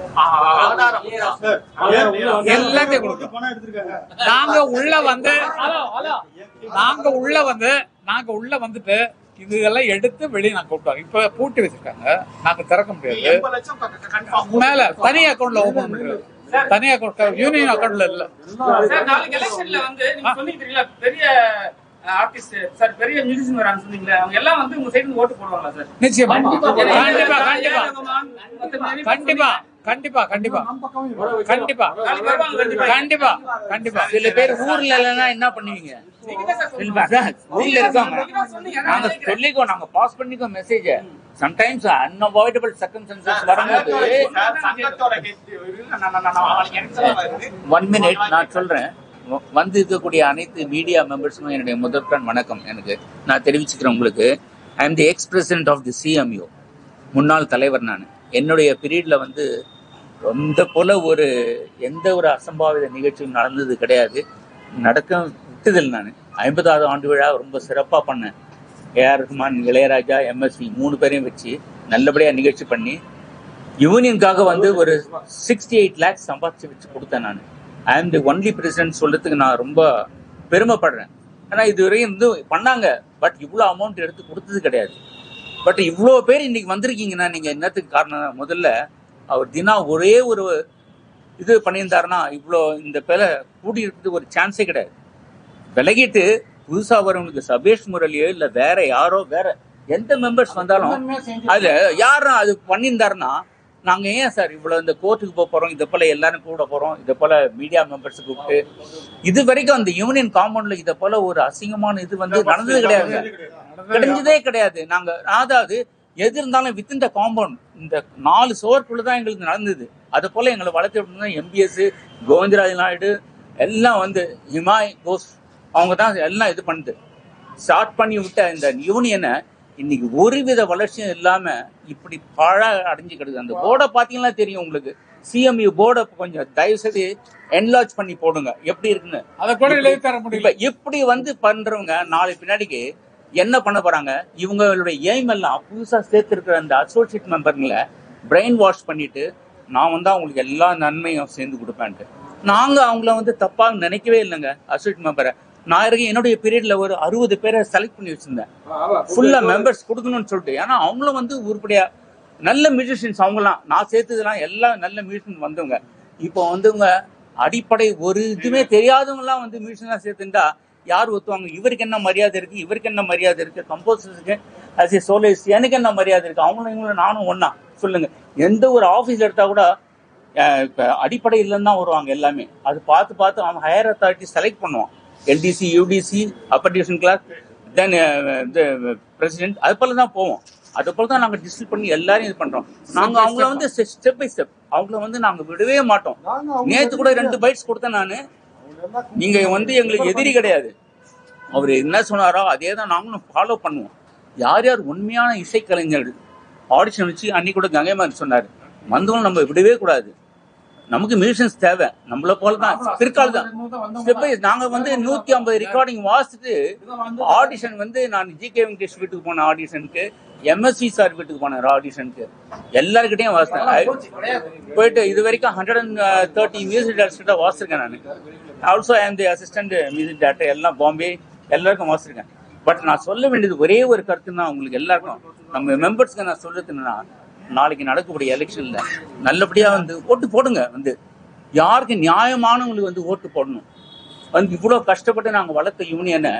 எல்லாத்தையும் கொடுக்கும். நாங்க உள்ள வந்து நாங்க உள்ள வந்து நாங்க உள்ள வந்துட்டு இதெல்லாம் எடுத்து வெளியே நாங்க கூப்பிட்டாங்க. இப்ப பூட்டி வச்சிருக்காங்க, நாங்க திறக்க முடியாது. மேல தனி அக்கௌண்ட்ல ஓபன் பண்றது, தனி அக்கௌண்ட் யூனியன் அக்கௌண்ட்ல இல்ல. நாளைக்கு எலெக்ஷன்ல வந்து நீங்க சொன்னீங்க தெரியல, பெரிய ஆர்டிஸ்ட் சார், பெரிய மியூசிஷியன் வராங்க சொன்னீங்களே, அவங்க எல்லாம் வந்து உங்க சைடு ஓட்டு போடுவாங்களா சார்? நிச்சயமா, கண்டிப்பா கண்டிப்பா கண்டிப்பா கண்டிப்பா கண்டிப்பா கண்டிப்பா கண்டிப்பா கண்டிப்பா. சில பேர் ஊர்ல இல்லைன்னா என்ன பண்ணுவீங்க? ஊர்ல இருக்காங்க, நாங்க சொல்லிக்கோ, நாங்க பாஸ் பண்ணிக்கோ மெசேஜ். சம்டைம்ஸ் அன்அவாய்டபிள் சர்க்கம்ஸ்டன்சஸ் வரும்போது ஒன் மினிட் நான் சொல்றேன். வந்து இருக்கக்கூடிய அனைத்து மீடியா மெம்பர்ஸுக்கும் என்னுடைய முதற்கண் வணக்கம். எனக்கு நான் தெரிவிச்சுக்கிறேன் உங்களுக்கு. I am the ex president of the CMU, முன்னாள் தலைவர் நான். என்னுடைய பீரியட்ல வந்து ரொம்ப போல ஒரு எந்த ஒரு அசம்பாவித நிகழ்ச்சியும் நடந்தது கிடையாது, நடக்க விட்டதில். நான் ஐம்பதாவது ஆண்டு விழா ரொம்ப சிறப்பாக பண்ணேன். ஏ ஆர் ரஹ்மான், இளையராஜா, எம்எஸ்வி மூணு பேரையும் வச்சு நல்லபடியாக நிகழ்ச்சி பண்ணி யூனியனுக்காக வந்து ஒரு சிக்ஸ்டி எயிட் லேக்ஸ் சம்பாதிச்சு வச்சு கொடுத்தேன். நான் I am the only president சொல்றதுக்கு நான் ரொம்ப பெருமைப்படுறேன். ஆனால் இதுவரையும் வந்து பண்ணாங்க, பட் இவ்வளோ அமௌண்ட் எடுத்து கொடுத்தது கிடையாது. பட் இவ்வளோ பேர் இன்னைக்கு வந்திருக்கீங்கன்னா நீங்கள் என்னத்துக்கு காரணம்? முதல்ல அவர் தினா ஒரே ஒரு இது பண்ணியிருந்தாருன்னா இவ்வளோ இந்த பேரை கூடி இருக்கிறது ஒரு சான்ஸே கிடையாது. விலகிட்டு புதுசாக வரவங்களுக்கு சபேஷ் முரளியோ இல்லை வேற யாரோ வேற எந்த மெம்பர்ஸ் வந்தாலும் அது யாரும் அது பண்ணியிருந்தாருன்னா நாங்கள் ஏன் சார் இவ்வளோ இந்த கோர்ட்டுக்கு போக போகிறோம், இதை போல எல்லாரும் கூட போகிறோம், இதை போல மீடியா மெம்பர்ஸ் கூப்பிட்டு இது வரைக்கும் அந்த யூனியன் காம்பவுண்ட்ல இதை போல ஒரு அசிங்கமான இது வந்து நடந்தது கிடையாது, கிடைஞ்சதே கிடையாது. நாங்க அதாவது எது இருந்தாலும் வித்தின் த காம்பவுண்ட் இந்த நாலு சுவருக்குள்ளதான் எங்களுக்கு நடந்தது. அது போல எங்களை வளர்த்து எம்பிஎஸ், கோவிந்தராஜ் நாயுடு எல்லாம் வந்து ஹிமாய் கோஸ் அவங்க தான் எல்லாம் இது பண்ணுது. ஸ்டார்ட் பண்ணி விட்ட இந்த யூனியனை இன்னைக்கு ஒருவித வளர்ச்சியும் இல்லாம இப்படி பாழா அடைஞ்சு கிடக்குது. அந்த போர்டை பாத்தீங்கன்னா தெரியும் உங்களுக்கு. சிஎம்யூ போர்டை கொஞ்சம் தயவு செய்து என்லார்ஜ் பண்ணி போடுங்க, எப்படி இருக்குன்னு. அதை கூட எழுதி தர முடியல. இப்படி வந்து பண்றவங்க நாளை பின்னாடிக்கு என்ன பண்ண போறாங்க? இவங்களுடைய எய்ம் எல்லாம் புதுசா சேர்த்திருக்கிற அந்த அசோசியேட் மெம்பர்களை பிரெயின் வாஷ் பண்ணிட்டு நான் வந்து அவங்களுக்கு எல்லா நன்மையும் சேர்ந்து கொடுப்பேன்ட்டு. நாங்க அவங்கள வந்து தப்பா நினைக்கவே இல்லைங்க. அசோசியேட் மெம்பரை நான் இருக்க என்னுடைய பீரியட்ல ஒரு அறுபது பேரை செலக்ட் பண்ணி வச்சிருந்தேன், ஃபுல்லா மெம்பர்ஸ் கொடுக்கணும்னு சொல்லிட்டு. ஏன்னா அவங்களும் வந்து உருப்படியா நல்ல மியூசிஷியன்ஸ், அவங்கலாம் நான் சேர்த்ததுலாம் எல்லாம் நல்ல மியூசிஷியன் வந்தவங்க. இப்போ வந்துங்க அடிப்படை ஒரு இதுவுமே தெரியாதவங்க எல்லாம் வந்து மியூசிஷியனா சேர்த்துட்டா யார் ஒத்துவாங்க? இவருக்கு என்ன மரியாதை இருக்கு, இவருக்கு என்ன மரியாதை இருக்கு, கம்போசர்ஸுக்கு அஸ் ஏ சோலிஸ்ட் எனக்கு என்ன மரியாதை இருக்கு? அவங்களும் இவங்களும் நானும் ஒன்னா சொல்லுங்க. எந்த ஒரு ஆஃபீஸ்ல எடுத்தா கூட அடிப்படை இல்லைன்னு தான் வருவாங்க எல்லாமே. அது பார்த்து பார்த்து அவன் ஹையர் அத்தாரிட்டி செலக்ட் பண்ணுவான். LDC, UDC, upper division class, then president, அது போல தான் போவோம். அது போல தான் நாங்கள் டிஸ்டில் பண்ணி எல்லாரும் இது பண்றோம். நாங்க அவங்கள வந்து ஸ்டெப் பை ஸ்டெப் அவங்கள வந்து நாங்க விடவே மாட்டோம். நேற்று கூட ரெண்டு பைட்ஸ் கொடுத்தேன் நானு. நீங்க வந்து எங்களுக்கு எதிரி கிடையாது. அவர் என்ன சொன்னாரோ அதே தான் நாங்களும் ஃபாலோ பண்ணுவோம். யார் யார் உண்மையான இசைக்கலைஞர்கள் ஆடிஷன் வச்சு அன்னைக்கு கூட கங்கைமாரி சொன்னார், வந்தவங்க நம்ம விடவே கூடாது, நமக்கு மியூசியன்ஸ் தேவை, நம்மள போலதான் பிற்கால தான் ஸ்டெப் பை நாங்க வந்து நூத்தி ஐம்பது ரெக்கார்டிங் வாசிச்சுட்டு ஆடிஷன் வந்து நான் ஜி கே வெங்கடேஷ் வீட்டுக்கு போன ஆடிஷனுக்கு, எம்எஸ்வி சார் வீட்டுக்கு போன ஆடிஷனுக்கு எல்லாருக்கிட்டையும் வாசித்தேன். போயிட்டு இது வரைக்கும் ஹண்ட்ரட் அண்ட் தேர்ட்டி மியூசிக் டேரக்டர்கிட்ட வாசிருக்கேன். நான் also I am the assistant music director, எல்லாம் பாம்பே எல்லாருக்கும் வாசிருக்கேன். பட் நான் சொல்ல வேண்டியது ஒரே ஒரு கருத்துன்னா உங்களுக்கு எல்லாருக்கும், நம்ம மெம்பர்ஸ்க்கு நான் சொல்றது என்னன்னா, நாளைக்கு நடக்கக்கூடிய எலெக்ஷன்ல நல்லபடியா வந்து ஓட்டு போடுங்க. வந்து யாருக்கு நியாயமானவங்களுக்கு வந்து ஓட்டு போடணும். வந்து இவ்வளவு கஷ்டப்பட்டு நாங்க வளர்த்த யூனியனை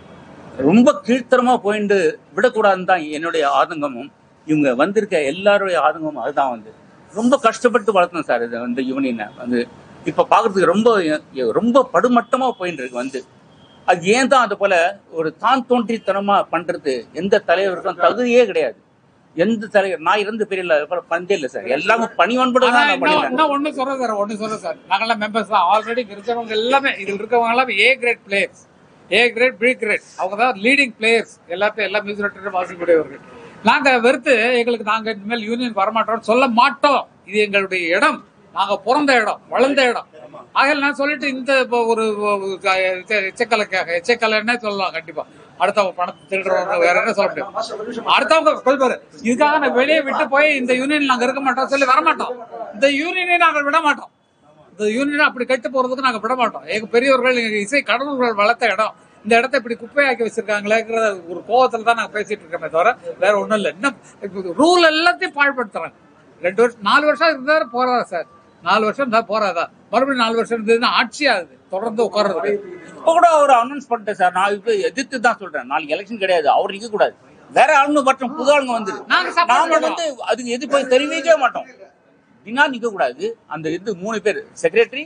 ரொம்ப கீழ்த்தரமா போயிட்டு விடக்கூடாதுன்னு தான் என்னுடைய ஆதங்கமும், இவங்க வந்திருக்க எல்லாருடைய ஆதங்கமும் அதுதான். வந்து ரொம்ப கஷ்டப்பட்டு வளர்த்தோம் சார் இதை வந்து யூனியனை. வந்து இப்ப பாக்குறதுக்கு ரொம்ப ரொம்ப படுமட்டமா போயிட்டு இருக்கு. வந்து அது ஏன் தான் அது போல ஒரு தான் தோன்றித்தனமா பண்றது எந்த தலைவருக்கும் தகுதியே கிடையாது. எந்த தலைவர் நான் இருந்து பெரிய பந்தே இல்ல சார், எல்லாமே பணிவன்படு தான். ஒண்ணு சொல்றேன் சார், ஒண்ணு சொல்றேன் சார், நாங்கெல்லாம் மெம்பர்ஸ் தான். ஆல்ரெடி இருக்கிறவங்க எல்லாமே இதுல இருக்கவங்க எல்லாமே A grade players, A grade B grade, அவங்க தான் லீடிங் பிளேயர்ஸ். எல்லாத்தையும் எல்லா மியூசிக் டேரக்டரும் வாசிக்கக்கூடியவர்கள். நாங்க வெறுத்து எங்களுக்கு நாங்க இனிமேல் யூனியன் வரமாட்டோம்னு சொல்ல மாட்டோம். இது எங்களுடைய இடம், நாங்க பிறந்த இடம், வளர்ந்த இடம். ஆகல நான் சொல்லிட்டு இந்த ஒரு எச்சக்கலைக்காக எச்சக்கலைன்னே சொல்லலாம். கண்டிப்பா அடுத்தவங்க பணத்தை திருடுறவங்க வேற என்ன சொல்ல முடியும், அடுத்தவங்க சொல்வாரு. இதுக்காக நான் வெளியே விட்டு போய் இந்த யூனியன் நாங்க இருக்க மாட்டோம் சொல்லி வரமாட்டோம். இந்த யூனியனை நாங்கள் விட மாட்டோம். இந்த யூனியனை அப்படி கட்டு போறதுக்கு நாங்க விட மாட்டோம். எங்க பெரியவர்கள் எங்க இசை கடவுள்கள் வளர்த்த இடம், இந்த இடத்த இப்படி குப்பையாக்கி வச்சிருக்காங்களேங்கிற ஒரு கோவத்துல தான் நாங்க பேசிட்டு இருக்கோமே தவிர வேற ஒண்ணும் இல்லை. இன்னும் ரூல் எல்லாத்தையும் பாழ்படுத்துறாங்க. ரெண்டு வருஷம் நாலு வருஷம் இருந்தாரு போறாரா சார், நாலு வருஷம் தான் போறாதா, மறுபடியும் நாலு வருஷம் இருந்ததுன்னா ஆட்சி ஆகுது, தொடர்ந்து உட்கார்றது. இப்ப கூட ஒரு அனௌன்ஸ் பண்ணிட்டேன் சார், நான் இப்ப எதிர்த்து தான் சொல்றேன். நாளைக்கு எலெக்ஷன் கிடையாது, அவர் நிக்க கூடாது, வேற ஆளுங்க மற்றும் புது ஆளுங்க வந்துரு. நாம வந்து அதுக்கு எது போய் தெரிவிக்கவே மாட்டோம். தினா நிக்க கூடாது. அந்த இது மூணு பேர் செக்ரட்டரி,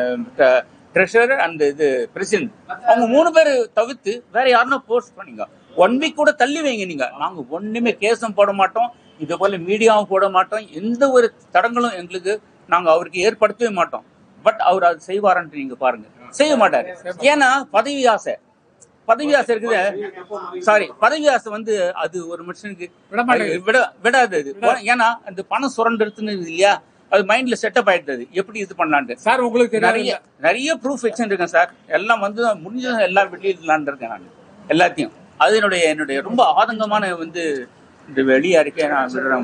ட்ரெஷரர் அண்ட் இது பிரசிடென்ட், அவங்க மூணு பேர் தவிர்த்து வேற யாருன்னா போஸ்ட் பண்ணீங்க ஒன் வீக் கூட தள்ளி வைங்க. நீங்க நாங்க ஒண்ணுமே கேஸும் போட மாட்டோம், இது போல மீடியாவும் போட மாட்டோம், எந்த ஒரு தடங்களும் எங்களுக்கு நாங்க அவருக்கு ஏற்படுத்தவே மாட்டோம். பட் அவர் அது செய்வாரன்ட்டு நீங்க பாருங்க, செய்ய மாட்டாரு. ஏன்னா பதவி ஆசை, பதவி ஆசை இருக்குது. சாரி, பதவி ஆசை வந்து அது ஒரு மனுஷனுக்கு விட விடாது. ஏன்னா அந்த பணம் சுரண்டுன்னு இல்லையா, அது மைண்ட்ல செட்டப் ஆயிடுது எப்படி இது பண்ணலான்ட்டு. சார் உங்களுக்கு நிறைய நிறைய ப்ரூஃப் வச்சுருக்கேன் சார், எல்லாம் வந்து முடிஞ்ச எல்லாம் வெளியிடலான் இருக்கேன் நான் எல்லாத்தையும். அது என்னுடைய என்னுடைய ரொம்ப ஆதங்கமான வந்து இந்த வெளியே அறிக்கை நான் விடுறேன்.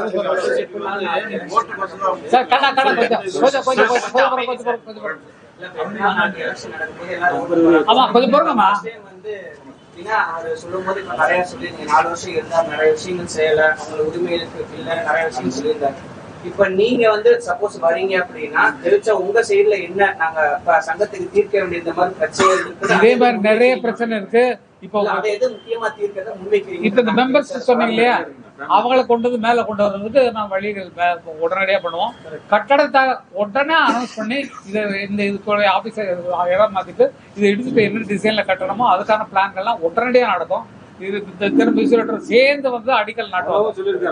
சொல்லும் போது இப்ப நிறைய சொல்லி நீங்க நாலு வருஷம் இருந்தா நிறைய விஷயங்கள் செய்யல, அவங்களுக்கு உரிமைகளுக்கு இல்ல நிறைய விஷயம் சொல்லியிருந்தாரு. இப்ப நீங்க வந்து சப்போஸ் வரீங்க அப்படின்னா தெரிச்ச உங்க சைடுல என்ன நாங்க சங்கத்துக்கு தீர்க்க வேண்டிய இந்த மாதிரி பிரச்சனை இருக்கு, இதே மாதிரி நிறைய பிரச்சனை இருக்கு. இப்போ அதை எது முக்கியமா தீர்க்கிறத முன்வைக்கிறீங்க. இப்ப இந்த மெம்பர்ஸ் சொன்னீங்க இல்லையா, அவங்களை கொண்டு வந்து மேல கொண்டு வர்றதுக்கு நான் வழிகள் உடனடியா பண்ணுவோம். கட்டடத்தை உடனே அனௌன்ஸ் பண்ணி இதை இந்த இதுக்குடைய ஆபீஸை இடம் மாத்திட்டு இதை எடுத்துட்டு என்ன டிசைன்ல கட்டணுமோ அதுக்கான பிளான்கள்லாம் உடனடியா நடக்கும். இது திரும்ப சேர்ந்து வந்து அடிக்கல் நாட்டுவாங்க.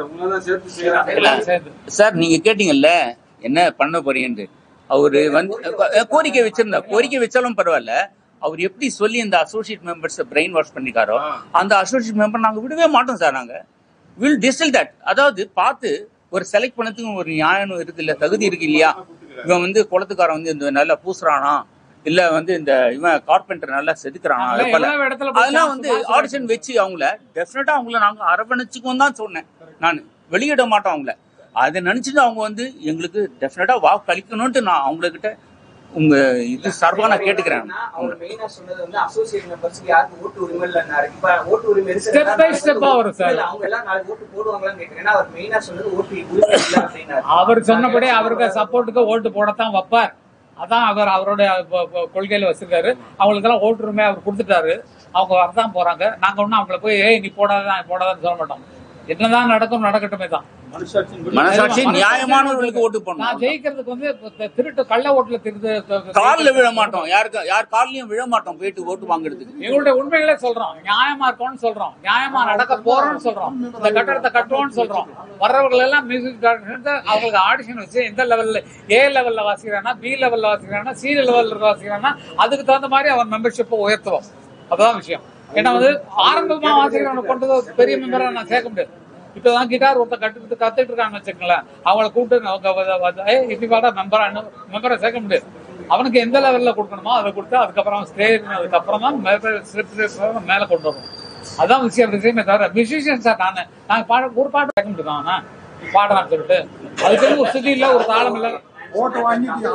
சார் நீங்க கேட்டீங்கல்ல என்ன பண்ண போறீங்கன்னு, அவரு வந்து கோரிக்கை வச்சிருந்தா, கோரிக்கை வச்சாலும் பரவாயில்ல, அவர் எப்படி சொல்லி இந்த அசோசியேட் மெம்பர்ஸ் பிரெயின் வாஷ் பண்ணிக்காரோ அந்த அசோசியேட் மெம்பர் நாங்க விடவே மாட்டோம் சார். நாங்க வில் டிஸ்டில் தட். அதாவது பார்த்து ஒரு செலக்ட் பண்ணதுக்கு ஒரு நியாயம் இருக்கு இல்ல, தகுதி இருக்கு இல்லையா. இவன் வந்து குளத்துக்காரன் வந்து இந்த நல்லா பூசுறானா, இல்ல வந்து இந்த இவன் கார்பெண்டர் நல்லா செதுக்குறானா, அதெல்லாம் வந்து ஆடிஷன் வச்சு அவங்கள டெஃபினட்டா அவங்கள நாங்க அரவணைச்சுக்கும் தான் சொன்னேன். நான் வெளியிட மாட்டோம் அவங்கள. அதை நினைச்சுட்டு அவங்க வந்து எங்களுக்கு டெஃபினட்டா வாக்கு அளிக்கணும்ட்டு நான் அவங்ககிட்ட உங்க இது சார்பா நான் கேட்டுக்கிறேன். அவர் மெயினா சொன்னது வந்து அசோசியேட் மெம்பர்ஸ்க்கு யாருக்கு ஓட்டு உரிமை இல்லைன்னாரு. இப்ப ஓட்டு உரிமை ஸ்டெப் பை ஸ்டெப்பா வரும் சார். அவங்க எல்லாம் நாளைக்கு ஓட்டு போடுவாங்களான்னு கேட்கிறேன். அவர் மெயினா சொன்னது ஓட்டு உரிமை இல்லை அப்படின்னாரு. அவர் சொன்னபடி அவருக்கு சப்போர்ட்டுக்கு ஓட்டு போடத்தான் வைப்பார். அதான் அவர் அவருடைய கொள்கையில வச்சிருக்காரு. அவங்களுக்கு எல்லாம் ஓட்டு உரிமை அவர் கொடுத்துட்டாரு. அவங்க வரதான் போறாங்க. நாங்க ஒன்னும் அவங்களை போய் ஏய் நீ போடாதான் போடாதான்னு சொல்ல மாட்டோம். என்னதான் நடக்கும் நடக்கட்டுமே தான். மனசாட்சி நியாயமானவர்களுக்கு ஓட்டு போடணும். நான் ஜெயிக்கிறதுக்கு வந்து திருட்டு கள்ள ஓட்டுல திருட்டு கால்ல விழ மாட்டோம், யாருக்கு யார் கால்லயும் விழ மாட்டோம் போயிட்டு ஓட்டு வாங்குறதுக்கு. எங்களுடைய உண்மைகளே சொல்றோம், நியாயமா இருக்கோம்னு சொல்றோம், நியாயமா நடக்க போறோம்னு சொல்றோம், இந்த கட்டடத்தை கட்டுவோம்னு சொல்றோம். வர்றவர்கள் எல்லாம் மியூசிக் அவங்களுக்கு ஆடிஷன் வச்சு எந்த லெவல்ல ஏ லெவல்ல வாசிக்கிறானா, பி லெவல்ல வாசிக்கிறானா, சி லெவல்ல வாசிக்கிறானா அதுக்கு தகுந்த மாதிரி அவன் மெம்பர்ஷிப்பை உயர்த்துவோம். அதான் விஷயம். ஏன்னா வந்து ஆரம்பமா ஆசிரியர் கொண்டு பெரிய மெம்பரா நான் சேர்க்க முடியாது. இப்பதான் கிட்டார் ஒருத்தர் கட்டு கத்துட்டு இருக்காங்க வச்சுக்கங்களேன், அவங்களை கூப்பிட்டு அவங்க இப்படி பாட்டா மெம்பரா மெம்பரை சேர்க்க முடியாது. அவனுக்கு எந்த லெவல்ல கொடுக்கணுமோ அதை கொடுத்து அதுக்கப்புறம் ஸ்டேஜ் அதுக்கப்புறம் தான் மேல கொண்டு வரணும். அதான் விஷயம் விஷயமே தவிர மியூசிஷியன் சார் நான் நாங்க பாட ஒரு பாட்டு கேட்க முடியுமா பாடுறான்னு சொல்லிட்டு அதுக்கு ஒரு ஸ்திதி இல்ல, ஒரு தாளம் இல்ல. ஓட்டு வாங்கிட்டு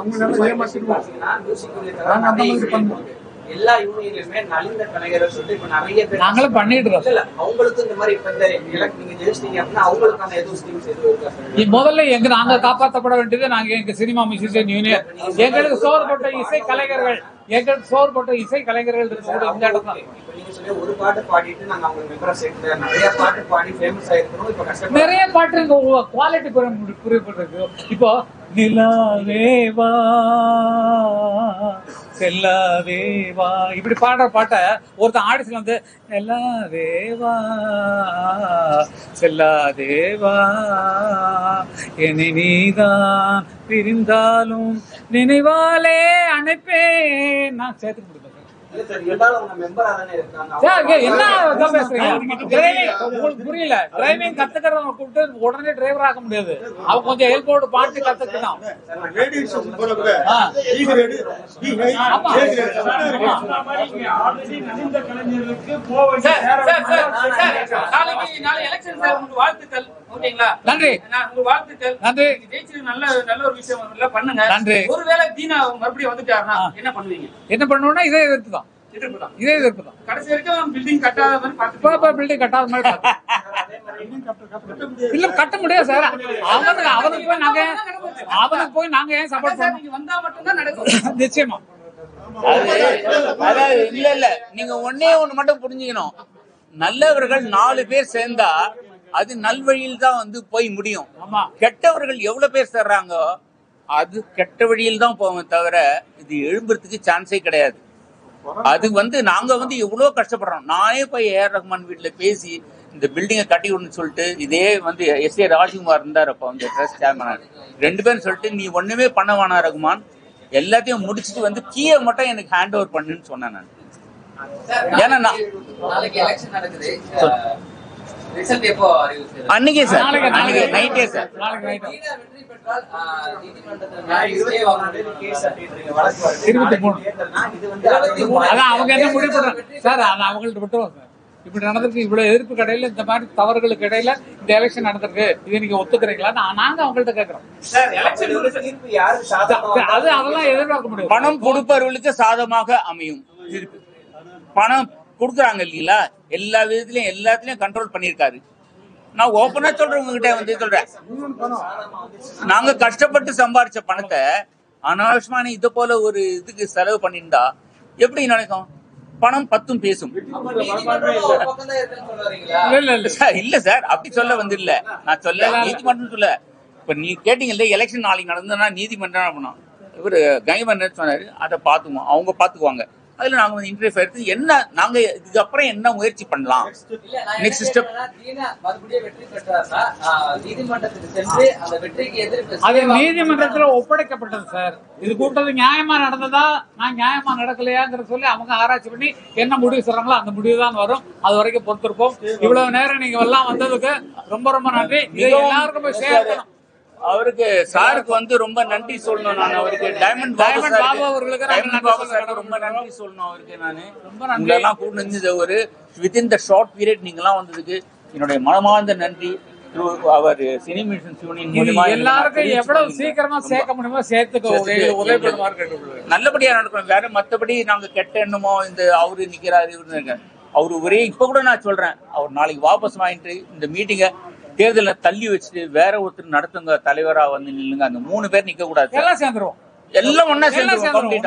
அவங்க எல்லா யூனியன்லயுமே நலிந்த கலைஞர்கள் சொல்லிட்டு இப்ப நிறைய பேர் நாங்களும் பண்ணிட்டு இருக்கோம். அவங்களுக்கு இந்த மாதிரி இப்ப இந்த நீங்க ஜெயிச்சிட்டீங்க அப்படின்னா அவங்களுக்கான எதுவும் ஸ்கீம்ஸ் எதுவும் இருக்கா? முதல்ல எங்க நாங்க காப்பாற்றப்பட வேண்டியது நாங்க எங்க சினிமா மியூசிஷியன் யூனியன், எங்களுக்கு சோறு போட்ட இசை கலைஞர்கள், எங்களுக்கு சோறு போட்ட இசை கலைஞர்கள் இருக்கக்கூடிய இந்த இடத்துல இப்ப நீங்க சொல்லி ஒரு பாட்டு பாடிட்டு நாங்க அவங்க மெம்பரா சேர்க்கல, நிறைய பாட்டு பாடி ஃபேமஸ் ஆயிருக்கணும். இப்ப கஷ்டம் நிறைய பாட்டு குவாலிட்டி புரியப்பட்டிருக்கு. இப்போ நிலாவேவா செல்லாவேவா இப்படி பாடுற பாட்டை ஒருத்தன் ஆடிஷன் வந்து செல்லாதேவா செல்லாதேவா என்னை நீதான் பிரிந்தாலும் நினைவாலே அணைப்பேன் நான் சேர்த்து கொடுப்பேன். புரியல, டிரைவிங் கத்துக்கிறவங்க கூப்பிட்டு உடனே டிரைவர் ஆக முடியாது. அவங்க கொஞ்சம் ஹெல்ப்போடு பாட்டு கத்துக்கணும். நன்றி வாழ்த்துக்கள். நன்றி. நல்ல நல்ல ஒரு விஷயம் பண்ணுங்க. நன்றி. ஒருவேளை தீனா மறுபடியும் வந்துட்டாருன்னா என்ன பண்ணுவீங்க? என்ன பண்ணுவோம்னா இதே எதிர்ப்பு தான் இதே எதிர்ப்பு தான் கடைசி வரைக்கும் பில்டிங் கட்டாத மாதிரி பார்த்து பில்டிங் கட்டாத மாதிரி இல்ல கட்ட முடியாது சார். அவனுக்கு அவனுக்கு போய் நாங்க அவனுக்கு போய் நாங்க ஏன் சப்போர்ட் பண்ணோம்? வந்தா மட்டும்தான் நடக்கும். நிச்சயமா. அதாவது இல்ல இல்ல நீங்க ஒன்னே ஒண்ணு மட்டும் புரிஞ்சுக்கணும், நல்லவர்கள் நாலு பேர் சேர்ந்தா அது நல்வழியில் தான் வந்து போய் முடியும். ஆமா. கெட்டவர்கள் எவ்வளவு பேர் சேர்றாங்கோ அது கெட்ட வழியில் தான் போவோம் தவிர இது எழும்புறதுக்கு சான்ஸே கிடையாது. அது வந்து நாங்க வந்து எவ்வளவு கஷ்டப்படுறோம். நானே போய் ஏஆர் ரஹ்மான் வீட்டுல பேசி இந்த பில்டிங்கை கட்டி விடணும்னு சொல்லிட்டு இதே வந்து எஸ் ஏ ராஜ்குமார் இருந்தார் அப்ப வந்து ட்ரஸ்ட் சேர்மனார், ரெண்டு பேரும் சொல்லிட்டு நீ ஒண்ணுமே பண்ண வேணா ரகுமான், எல்லாத்தையும் முடிச்சுட்டு வந்து கீயை மட்டும் எனக்கு ஹேண்ட் ஓவர் பண்ணுன்னு சொன்னேன் நான். ஏன்னா நாளைக்கு எலெக்ஷன் நடக்குது, ரிசல்ட் எப்போ அறிவிச்சு? அன்னைக்கே சார், அன்னைக்கு நைட்டே சார். வெற்றி பெற்றால் இருபத்தி மூணு அதான் அவங்க என்ன முடிவு பண்றாங்க சார், அவங்கள்ட்ட விட்டுருவோம் சார். இப்படி நடந்திருக்கு, இவ்வளவு எதிர்ப்பு கடையில இந்த மாதிரி தவறுகளுக்கு இடையில இந்த எலெக்ஷன் நடந்திருக்கு, இதை நீங்க ஒத்துக்கிறீங்களா? நாங்க அவங்கள்ட்ட கேட்கிறோம். அது அதெல்லாம் எதிர்பார்க்க முடியும். பணம் கொடுப்பவர்களுக்கு சாதகமாக அமையும். பணம் கொடுக்குறாங்க இல்லீங்களா, எல்லா விதத்திலயும் எல்லாத்துலயும் கண்ட்ரோல் பண்ணிருக்காரு. நான் ஓப்பனா சொல்றேன், உங்ககிட்ட வந்து சொல்றேன், நாங்க கஷ்டப்பட்டு சம்பாரிச்ச பணத்தை அனாவசியமான இது போல ஒரு இதுக்கு செலவு பண்ணிருந்தா எப்படி நடக்கும்? பணம் பத்தும் பேசும். இல்ல சார், அப்படி சொல்ல வந்து இல்ல, நான் சொல்ல நீதிமன்றம் சொல்ல. இப்ப நீ கேட்டீங்கல்ல எலெக்ஷன் நாளைக்கு நடந்ததுன்னா நீதிமன்றம் பண்ணோம், இவரு கவர்னர் சொன்னாரு அதை பாத்துக்குவோம், அவங்க பாத்துக்குவாங்க. அதுல நாங்க வந்து இன்டர்வியூ எடுத்து என்ன நாங்க இதுக்கப்புறம் என்ன முயற்சி பண்ணலாம், நெக்ஸ்ட் ஸ்டெப். அது நீதிமன்றத்துல ஒப்படைக்கப்பட்டது சார். இது கூட்டது நியாயமா நடந்ததா நான் நியாயமா நடக்கலையாங்கிற சொல்லி அவங்க ஆராய்ச்சி பண்ணி என்ன முடிவு சொல்றாங்களோ அந்த முடிவு தான் வரும். அது வரைக்கும் பொறுத்திருப்போம். இவ்வளவு நேரம் நீங்க எல்லாம் வந்ததுக்கு ரொம்ப ரொம்ப நன்றி. எல்லாருக்கும் போய் சேர்க்கணும். அவருக்கு சாருக்கு வந்து ரொம்ப நன்றி சொல்லணும். நான் அவருக்கு டைமண்ட் பாபு அவர்களுக்கு ரொம்ப நன்றி சொல்லணும். அவருக்கு நானு ரொம்ப நன்றி எல்லாம் கூட்டு ஒரு வித்தின் த ஷார்ட் பீரியட் நீங்க எல்லாம் வந்ததுக்கு என்னுடைய மனமார்ந்த நன்றி. அவர் சினி மியூசியன்ஸ் யூனியன் மூலமா எல்லாருக்கும் எவ்வளவு சீக்கிரமா சேர்க்க முடியுமோ சேர்த்துக்க நல்லபடியா நடக்கணும். வேற மத்தபடி நாங்க கெட்ட எண்ணமோ இந்த அவரு நிக்கிறாரு இவரு அவரு ஒரே இப்ப கூட நான் சொல்றேன், அவர் நாளைக்கு வாபஸ் வாங்கிட்டு இந்த மீட்டிங்க தேர்தல தள்ளி வச்சுட்டு வேற ஒருத்தர் நடத்துங்க, தலைவரா வந்து நில்லுங்க. அந்த மூணு பேர் நிக்க கூடாது, எல்லாம் சேர்ந்துருவோம், எல்லாம் ஒன்னா சேர்ந்துருவோம்.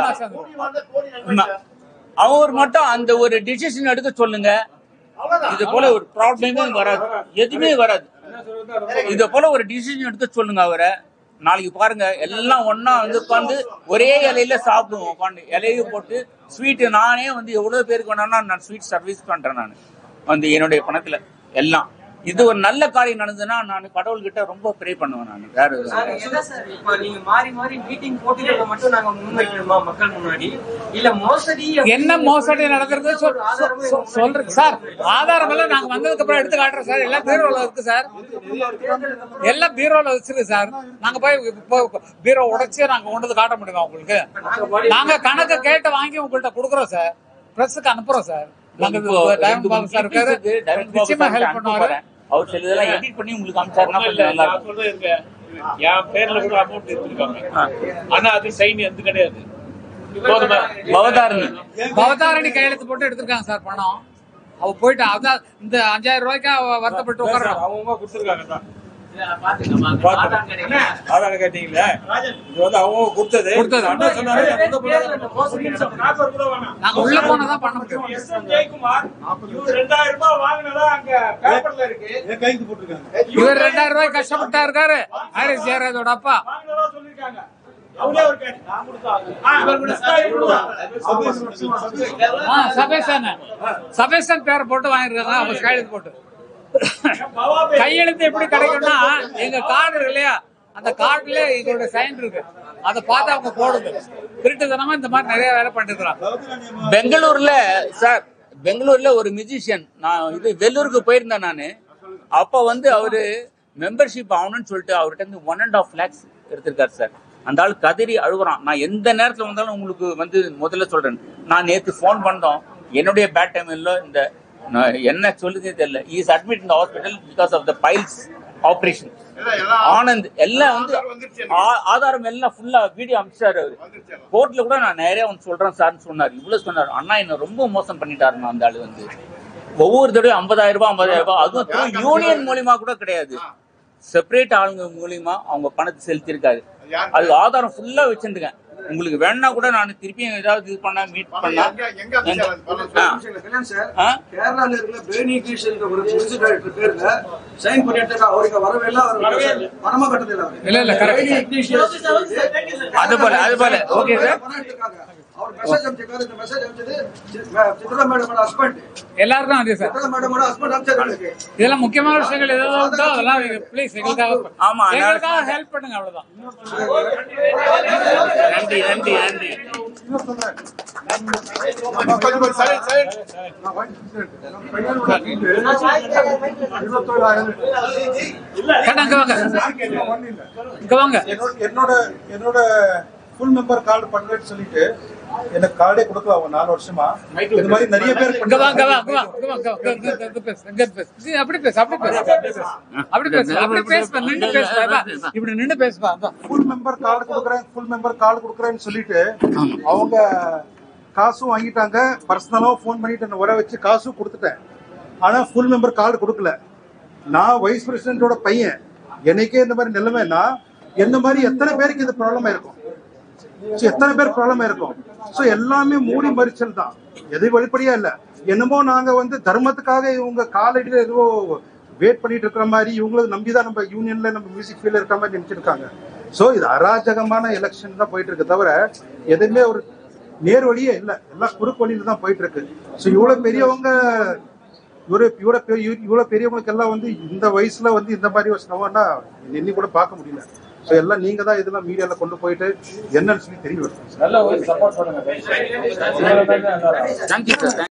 அவர் மட்டும் அந்த ஒரு டிசிஷன் எடுக்க சொல்லுங்க. இது போல ஒரு ப்ராப்ளமே வராது, எதுவுமே வராது. இது போல ஒரு டிசிஷன் எடுக்க சொல்லுங்க அவரை. நாளைக்கு பாருங்க எல்லாம் ஒன்னா வந்து உட்காந்து ஒரே இலையில சாப்பிடுவோம். உட்காந்து இலைய போட்டு ஸ்வீட் நானே வந்து எவ்வளவு பேருக்கு வேணா நான் ஸ்வீட் சர்வீஸ் பண்றேன். நான் வந்து என்னுடைய பணத்துல எல்லாம் இது ஒரு நல்ல காரியம் நடந்ததுன்னா நான் கடவுள்கிட்ட ரொம்ப ப்ரே பண்ணுவேன். நான் வேற இப்ப நீங்க மாறி மாறி மீட்டிங் போட்டிகளை மட்டும் நாங்க முன்வைக்கணுமா மக்கள் முன்னாடி? இல்ல மோசடி என்ன மோசடி நடக்கிறது சொல்றேன் சார். ஆதாரம் எல்லாம் நாங்க வந்ததுக்கு அப்புறம் எடுத்து காட்டுறோம் சார். எல்லாம் பீரோல இருக்கு சார். எல்லாம் பீரோல வச்சிருக்கு சார். நாங்க போய் பீரோ உடைச்சு நாங்க கொண்டு வந்து காட்ட முடியுமா உங்களுக்கு? நாங்க கணக்கு கேட்டு வாங்கி உங்கள்கிட்ட கொடுக்குறோம் சார். பிரஸுக்கு அனுப்புறோம் சார். நாங்க டைம் பாக்ஸ் சார் இருக்காரு, நிச்சயமா ஹெல்ப் பண்ணுவாரு. அவர் சில இதெல்லாம் எடிட் பண்ணி உங்களுக்கு அனுப்பிச்சாருன்னா கொஞ்சம் நல்லா இருக்கும். என் பேர்ல கூட அமௌண்ட் எடுத்துருக்காங்க, ஆனா அது சைன் எந்த கிடையாது. பவதாரணி பவதாரணி கையெழுத்து போட்டு எடுத்திருக்காங்க சார் பணம். அவ போயிட்டு அதான் இந்த அஞ்சாயிரம் ரூபாய்க்கு அவ வருத்தப்பட்டு உட்கார்றான். அவங்க கொடுத்துருக்காங்க. ஆதாரம் கேட்டீங்களா? இது வந்து அவங்க கொடுத்தது கொடுத்தது நாங்க உள்ள போனதான் பண்ண முடியும். ஜெயக்குமார் ரெண்டாயிரம் ரூபாய் வாங்கினதா அங்க பேப்பர்ல இருக்கு, கைது போட்டுருக்காங்க. இவர் ரெண்டாயிரம் ரூபாய் கஷ்டப்பட்டா இருக்காரு. ஹாரிஸ் ஜெயராஜோட அப்பா சொல்லிருக்காங்க. சபேசன் சபேசன் பேரை போட்டு வாங்கிருக்காங்க. அவங்க கையெழுத்து போட்டு கையெழுத்து எப்படி கிடைக்கும்னா எங்க கார்டு இருக்கு இல்லையா, அந்த கார்டுல எங்களோட சைன் இருக்கு. அதை பார்த்து அவங்க போடுது. திருட்டுத்தனமா இந்த மாதிரி நிறைய வேலை பண்ணிருக்காங்க. பெங்களூர்ல சார், பெங்களூர்ல ஒரு மியூசிஷியன், நான் இது வெள்ளூருக்கு போயிருந்தேன் நானு. அப்ப வந்து அவரு மெம்பர்ஷிப் ஆகணும்னு சொல்லிட்டு அவர்கிட்ட இருந்து ஒன் அண்ட் ஆஃப் லேக்ஸ் எடுத்திருக்காரு சார். அந்த ஆள் கதறி அழுகுறான். நான் எந்த நேரத்துல வந்தாலும் உங்களுக்கு வந்து முதல்ல சொல்றேன். நான் நேற்று போன் பண்ணோம், என்னுடைய பேட் டைம் இல்லை, இந்த என்ன சொல்லுதே தெரியல. Is admit in the hospital because of the piles operation. Anand எல்லாம் வந்து ஆதாரம் எல்லாம் ஃபுல்லா வீடியோ அனுப்பிச்சாரு. அவரு கோர்ட்ல கூட நான் நேரே வந்து சொல்றேன் சார்னு சொன்னார். இவ்வளவு சொன்னார். அண்ணா என்ன ரொம்ப மோசம் பண்ணிட்டாருன்னா அந்த ஆளு வந்து ஒவ்வொரு தடவையும் ஐம்பதாயிரம் ரூபாய் ஐம்பதாயிரம் ரூபாய், அதுவும் யூனியன் மூலியமா கூட கிடையாது, செப்பரேட் ஆளுங்க மூலியமா அவங்க பணத்தை செலுத்திருக்காரு. அது ஆதாரம் ஃபுல்லா வச்சிருக்கேன். உங்களுக்கு வேணா கூட நான் திருப்பியும் ஏதாவது இது பண்ணா மீட் பண்ணா கேரளால இருக்கிற பேனிகிஷ் என்ற ஒரு முனிசிபாலிட்டி பேர்ல சைன் பண்ணிட்டு அவருக்கு வரவே இல்ல. அவர் பணமா கட்டது இல்ல. இல்ல இல்ல கரெக்ட். அது போல அது போல ஓகே சார். அவர் மெசேஜ் அனுப்பிச்சாரு. இந்த மெசேஜ் அனுப்பிச்சது சித்ரா மேடமோட ஹஸ்பண்ட். எல்லாருக்கும் அதே சார். சித்ரா மேடமோட ஹஸ்பண்ட் அனுப்பிச்சாரு. இதெல்லாம் முக்கியமான விஷயங்கள் ஏதாவது உண்டோ அதெல்லாம் ப்ளீஸ் எங்களுக்காக ஆமா எங்களுக்காக ஹெல்ப் பண்ணுங்க. அவ்வளவுதான். நன்றி நன்றி நன்றி. இங்க வாங்க. என்னோட என்னோட ஃபுல் மெம்பர் கார்டு பண்ணுவேன்னு சொல்லிட்டு எனக்கு கார்டே கொடுக்கல அவங்க நாலு வருஷமா. இந்த மாதிரி நிறைய பேர் இங்க வாங்க வாங்க வாங்க பேசு. இங்க பேசு. அப்படி பேசு அப்படி பேசு அப்படி பேசு அப்படி பேசு நின்னு பேசு. இப்படி நின்னு பேசுவா. ஃபுல் மெம்பர் கார்டு கொடுக்குறேன் ஃபுல் மெம்பர் கார்டு கொடுக்குறேன்னு சொல்லிட்டு அவங்க காசும் வாங்கிட்டாங்க. பர்சனலாக ஃபோன் பண்ணிட்டு என்ன வர வச்சு காசும் கொடுத்துட்டேன். ஆனால் ஃபுல் மெம்பர் கார்டு கொடுக்கல. நான் வைஸ் பிரசிடென்ட்டோட பையன். எனக்கே இந்த மாதிரி நிலைமைன்னா என்ன மாதிரி எத்தனை பேருக்கு இந்த ப்ராப்ளம் இருக்கும்? எத்தனை பேர் ப்ராப்ளம் இருக்கும்? ஸோ எல்லாமே மூடி மறிச்சல் தான், எது வெளிப்படையா இல்லை. என்னமோ நாங்க வந்து தர்மத்துக்காக இவங்க காலடியில் ஏதோ வெயிட் பண்ணிட்டு இருக்கிற மாதிரி, இவங்களுக்கு நம்பிதான் நம்ம யூனியன்ல நம்ம மியூசிக் ஃபீல்ட்ல இருக்கிற மாதிரி நினைச்சிருக்காங்க. ஸோ இது அராஜகமான எலெக்ஷன் தான் போயிட்டு இருக்கு தவிர எதுவுமே ஒரு நேர் வழியே இல்லை. எல்லாம் குறுக்கு வழியில தான் போயிட்டு இருக்கு. ஸோ இவ்வளவு பெரியவங்க இவ்வளவு இவ்வளவு இவ்வளவு பெரியவங்களுக்கு எல்லாம் வந்து இந்த வயசுல வந்து இந்த மாதிரி ஒரு சமம்னா எண்ணி கூட பார்க்க முடியல. ஸோ எல்லாம் நீங்க தான் இதெல்லாம் மீடியால கொண்டு போயிட்டு என்னன்னு சொல்லி தெரிய வரும். நல்ல ஒரு சப்போர்ட் பண்ணுங்க.